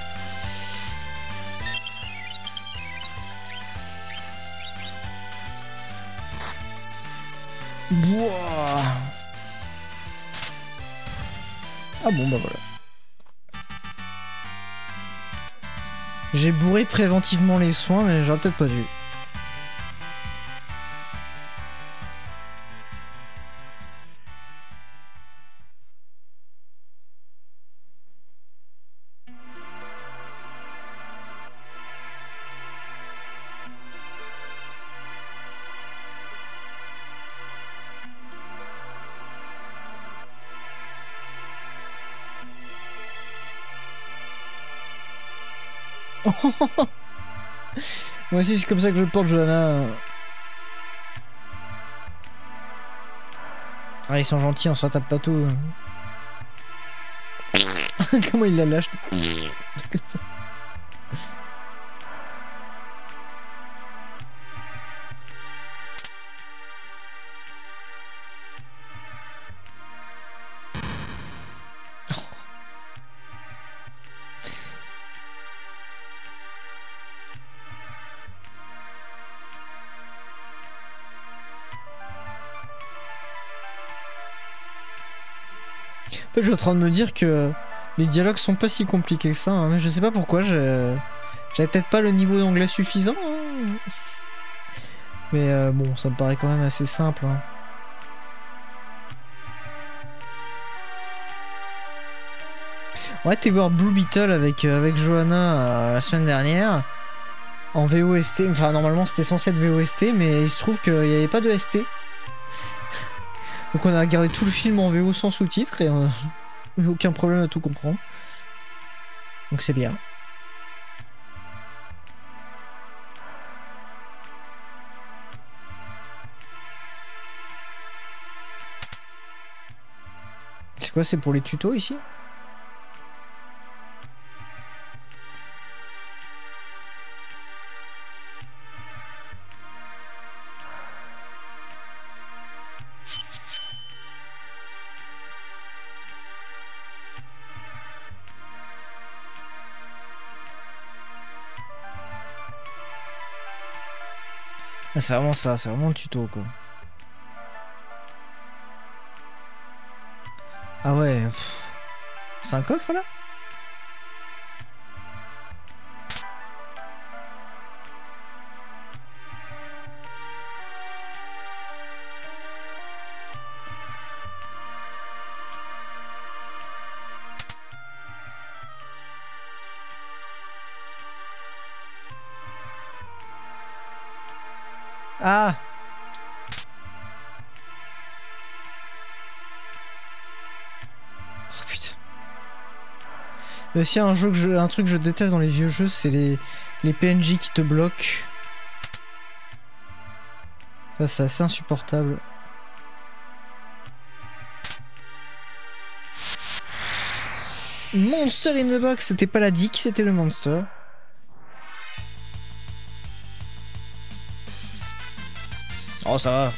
Boah. Ah bon, bah voilà. J'ai bourré préventivement les soins, mais j'aurais peut-être pas dû. Moi aussi, c'est comme ça que je le porte, Johanna. Ah, ils sont gentils, on se retape pas tout. Comment il la lâche? Comme ça. En fait, je suis en train de me dire que les dialogues sont pas si compliqués que ça, hein, mais je sais pas pourquoi, j'avais peut-être pas le niveau d'anglais suffisant. Hein. Mais bon, ça me paraît quand même assez simple. Hein. Ouais, t'es voir Blue Beetle avec Johanna la semaine dernière en VOST. Enfin, normalement c'était censé être VOST, mais il se trouve qu'il n'y avait pas de ST. Donc on a regardé tout le film en VO sans sous-titres et on a eu aucun problème à tout comprendre. Donc c'est bien. C'est quoi, c'est pour les tutos ici? Ah, c'est vraiment ça, c'est vraiment le tuto quoi. Ah ouais. C'est un coffre là? Ah! Aussi un truc que je déteste dans les vieux jeux, c'est les PNJ qui te bloquent. Ça, c'est assez insupportable. Monster in the box, c'était pas la dick, c'était le monster. Oh, ça va.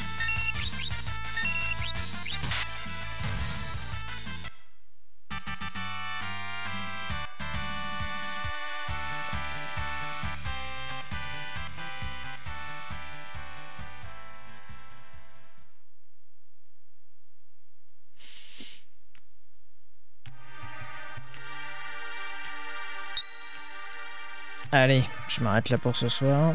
Allez, je m'arrête là pour ce soir.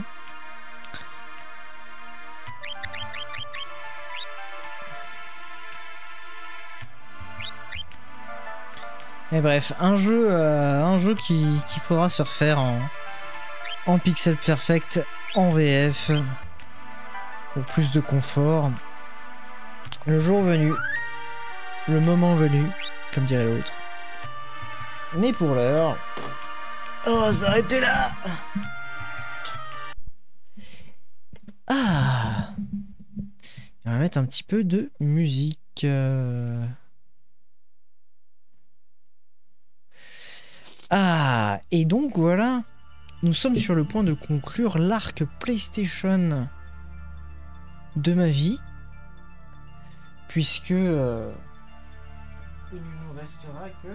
Et bref, un jeu qu'il faudra se refaire en pixel perfect, en VF, pour plus de confort. Le jour venu, le moment venu, comme dirait l'autre. Mais pour l'heure... Oh, s'arrêtez là! Ah! On va mettre un petit peu de musique. Ah! Et donc voilà, nous sommes sur le point de conclure l'arc PlayStation de ma vie. Puisque... il ne nous restera que...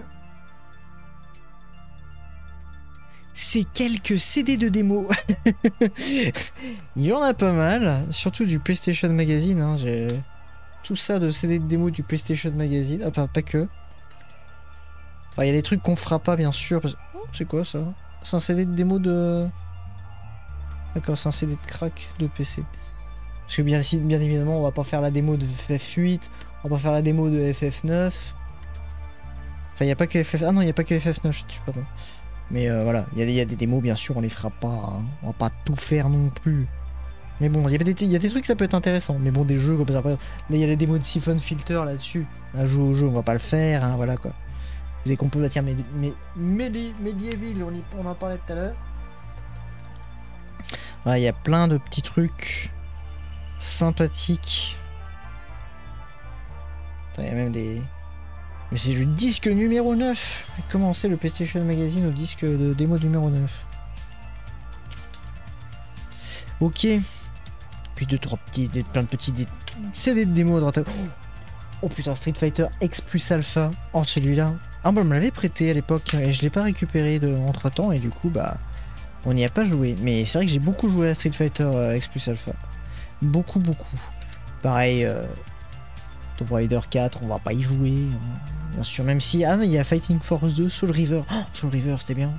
ces quelques CD de démo. Il y en a pas mal, surtout du PlayStation Magazine. Hein. J'ai tout ça de CD de démo du PlayStation Magazine. Ah, pas que. Il y a des trucs qu'on fera pas, bien sûr. Parce... Oh, c'est quoi ça? C'est un CD de démo de... D'accord, c'est un CD de crack de PC. Parce que bien évidemment, on va pas faire la démo de FF8. On va pas faire la démo de FF9. Enfin, il n'y a pas que FF... Ah non, il n'y a pas que FF9, je sais pas. Mais voilà, il y a des démos, bien sûr, on les fera pas. Hein. On va pas tout faire non plus. Mais bon, il y a des trucs, ça peut être intéressant. Mais bon, des jeux comme ça. Là, il y a les démos de Siphon Filter là-dessus. Un jeu au jeu, on va pas le faire. Hein, voilà quoi. Vous avez compris, bah, tiens, Medieval, on en parlait tout à l'heure. Voilà, il y a plein de petits trucs sympathiques. Il y a même des... Mais c'est le disque numéro 9. Comment c'est le PlayStation Magazine au disque de démo numéro 9? Ok. Puis plein de petits CD de démo à droite. Oh putain, Street Fighter X plus Alpha. Oh, celui-là. Ah bah, on me l'avait prêté à l'époque et je l'ai pas récupéré entre temps et du coup, bah, on n'y a pas joué. Mais c'est vrai que j'ai beaucoup joué à Street Fighter X plus Alpha. Beaucoup. Pareil, Tomb Raider 4, on va pas y jouer. Bien sûr, même si... Ah, mais il y a Fighting Force 2, Soul River. Oh, Soul River, c'était bien.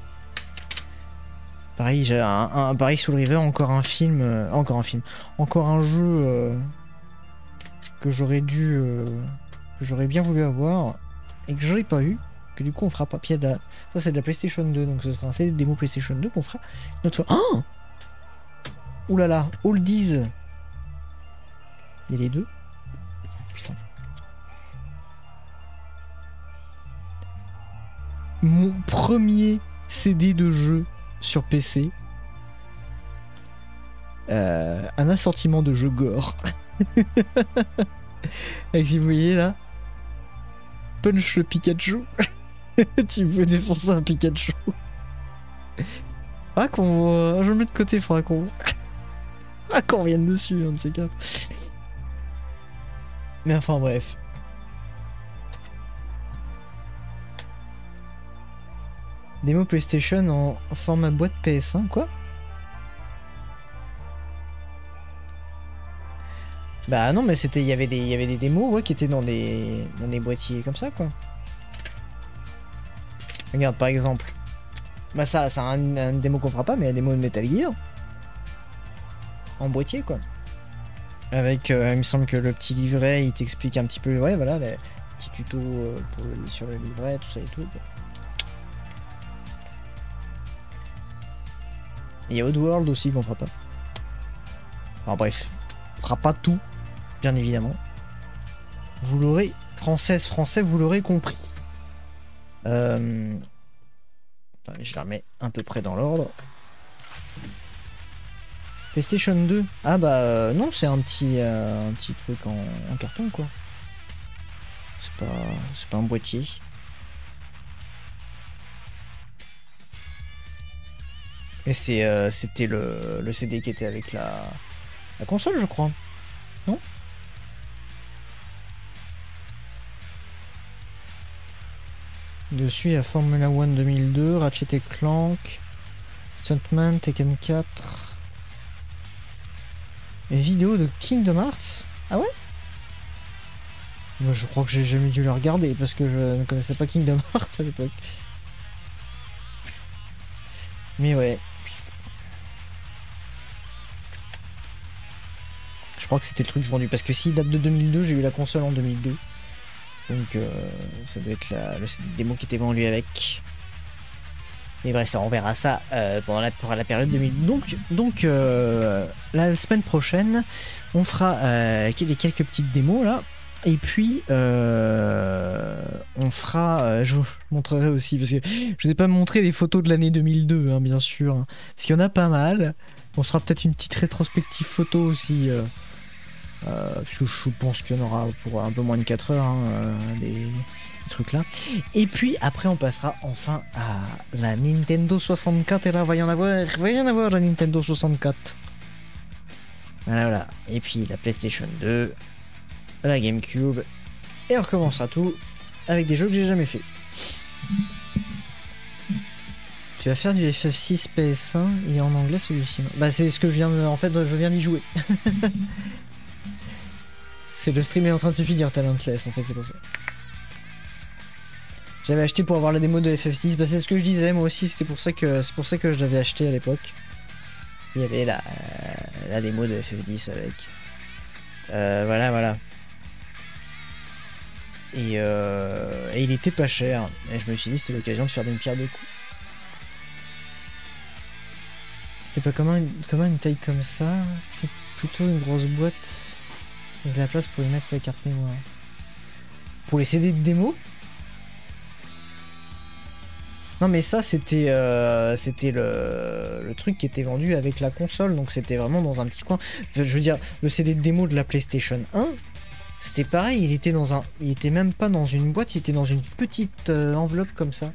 Pareil, j'ai pareil, Soul River, encore un film. Encore un jeu que j'aurais dû... que j'aurais bien voulu avoir. Et que j'aurais pas eu. Que du coup, on fera pas. Puis ça, c'est de la PlayStation 2. Donc, ce sera un CD de démo PlayStation 2 qu'on fera une autre fois. Oh, ouh là là, Oldies. Il y a les deux. Putain. Mon premier CD de jeu sur PC. Un assortiment de jeux gore. Et si vous voyez là, Punch le Pikachu. Tu peux défoncer un Pikachu. Ah qu'on... je le mets de côté, faudra qu'on... Ah qu'on revienne dessus, on ne sait pas. Mais enfin bref. Démo PlayStation en format boîte PS1, quoi? Bah non, mais c'était, il y avait des démos, ouais, qui étaient dans des boîtiers comme ça, quoi. Regarde, par exemple. Bah ça, c'est un démo qu'on fera pas, mais la démo de Metal Gear. En boîtier, quoi. Avec, il me semble que le petit livret, il t'explique un petit peu, ouais, voilà, les petits tutos sur le livret, tout ça et tout, quoi. Il y a Oddworld aussi qu'on fera pas. Enfin bref, on fera pas tout, bien évidemment. Vous l'aurez, français, vous l'aurez compris. Attends, je la remets à peu près dans l'ordre. PlayStation 2. Ah bah non, c'est un petit truc en carton quoi. C'est pas un boîtier. Et c'était le CD qui était avec la console, je crois. Non? Dessus, il y a Formula One 2002, Ratchet & Clank, Stuntman, Tekken 4. Et vidéo de Kingdom Hearts. Ah ouais? Moi, je crois que j'ai jamais dû le regarder parce que je ne connaissais pas Kingdom Hearts à l'époque. Mais ouais. Je crois que c'était le truc vendu parce que s'il date de 2002, j'ai eu la console en 2002. Donc ça doit être le démo qui était vendu avec. Et bref, ça, on verra ça pendant la période 2000. Donc la semaine prochaine, on fera les quelques petites démos là. Et puis on fera, je vous montrerai aussi, parce que je vous ai pas montré les photos de l'année 2002, hein, bien sûr. Hein, parce qu'il y en a pas mal. On sera peut-être une petite rétrospective photo aussi. Parce que je pense qu'il y en aura pour un peu moins de 4 heures, hein, des trucs là. Et puis après on passera enfin à la Nintendo 64 et là va y en avoir la Nintendo 64. Voilà. Et puis la PlayStation 2, la GameCube, et on recommencera tout avec des jeux que j'ai jamais fait. Tu vas faire du FF6 PS1 et en anglais celui-ci. Bah c'est ce que je viens de... En fait je viens d'y jouer. C'est le stream est en train de se finir Talentless en fait, c'est pour ça. J'avais acheté pour avoir la démo de FF6, bah c'est ce que je disais moi aussi, c'est pour ça que je l'avais acheté à l'époque. Il y avait la démo de FF10 avec. Voilà. Et il était pas cher. Et je me suis dit c'est l'occasion de faire d'une pierre deux coups. C'était pas comment une taille comme ça, c'est plutôt une grosse boîte. De la place pour y mettre sa carte mémoire. Pour les CD de démo. Non mais ça c'était le truc qui était vendu avec la console, donc c'était vraiment dans un petit coin. Je veux dire, le CD de démo de la PlayStation 1, c'était pareil, il était même pas dans une boîte, il était dans une petite enveloppe comme ça.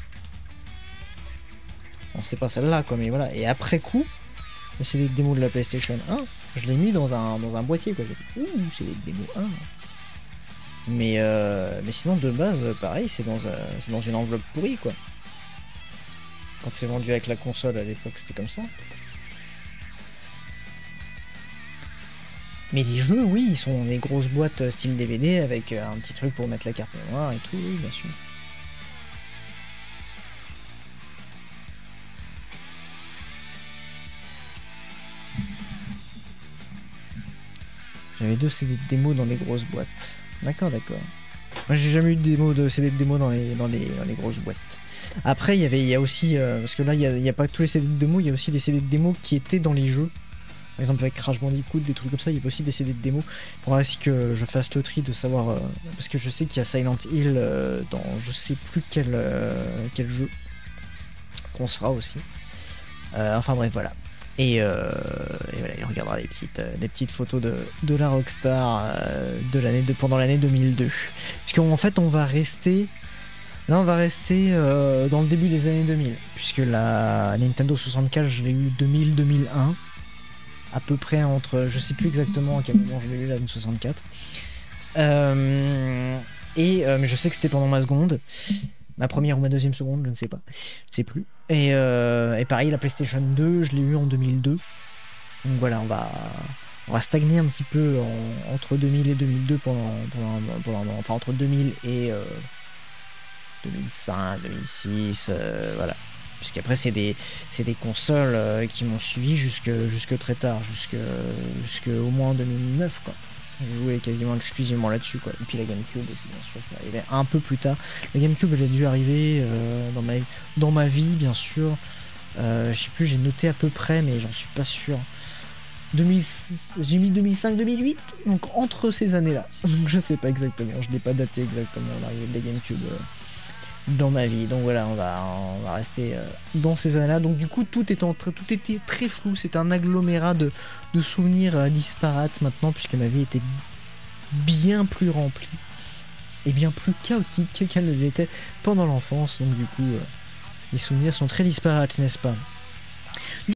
Bon, c'est pas celle-là quoi, mais voilà. Et après coup, le CD de démo de la PlayStation 1, je l'ai mis dans un boîtier quoi. Ouh, CD de démo 1. Mais sinon de base, pareil, c'est dans une enveloppe pourrie quoi. Quand c'est vendu avec la console à l'époque, c'était comme ça. Mais les jeux, oui, ils sont dans des grosses boîtes style DVD avec un petit truc pour mettre la carte mémoire et tout, oui, bien sûr. J'avais 2 CD de démo dans les grosses boîtes. D'accord. Moi, j'ai jamais eu de CD de démo dans les grosses boîtes. Après, il y a aussi, parce que là, il n'y a pas tous les CD de démo, il y a aussi les CD de démo qui étaient dans les jeux. Par exemple, avec Crash Bandicoot, des trucs comme ça, il y avait aussi des CD de démo. Il faudra aussi que je fasse le tri de savoir, parce que je sais qu'il y a Silent Hill dans je sais plus quel jeu qu'on se fera aussi. Enfin bref, voilà. Et voilà, il regardera des petites photos de la Rockstar pendant l'année 2002. Parce qu'en fait, on va rester dans le début des années 2000. Puisque la Nintendo 64, je l'ai eu 2000-2001. À peu près entre... Je sais plus exactement à quel moment je l'ai eu la Nintendo 64. Mais je sais que c'était pendant ma seconde. Ma première ou ma deuxième seconde, je ne sais pas. Je ne sais plus. Et pareil, la PlayStation 2, je l'ai eu en 2002. Donc voilà, on va stagner un petit peu entre 2000 et 2002 pendant enfin entre 2000 et 2005, 2006, voilà. Puisqu'après c'est des consoles qui m'ont suivi jusque très tard, jusque au moins 2009 quoi. J'ai joué quasiment exclusivement là-dessus quoi. Et puis la GameCube aussi bien sûr qui arrivait un peu plus tard. La GameCube elle a dû arriver dans ma vie bien sûr. Je sais plus, j'ai noté à peu près mais j'en suis pas sûr. J'ai mis 2005-2008, donc entre ces années-là. Donc je sais pas exactement, je l'ai pas daté exactement l'arrivée de la GameCube dans ma vie. Donc voilà, on va rester dans ces années-là. Donc du coup, tout était très flou. C'est un agglomérat de souvenirs disparates maintenant, puisque ma vie était bien plus remplie et bien plus chaotique qu'elle ne l'était pendant l'enfance. Donc du coup, les souvenirs sont très disparates, n'est-ce pas?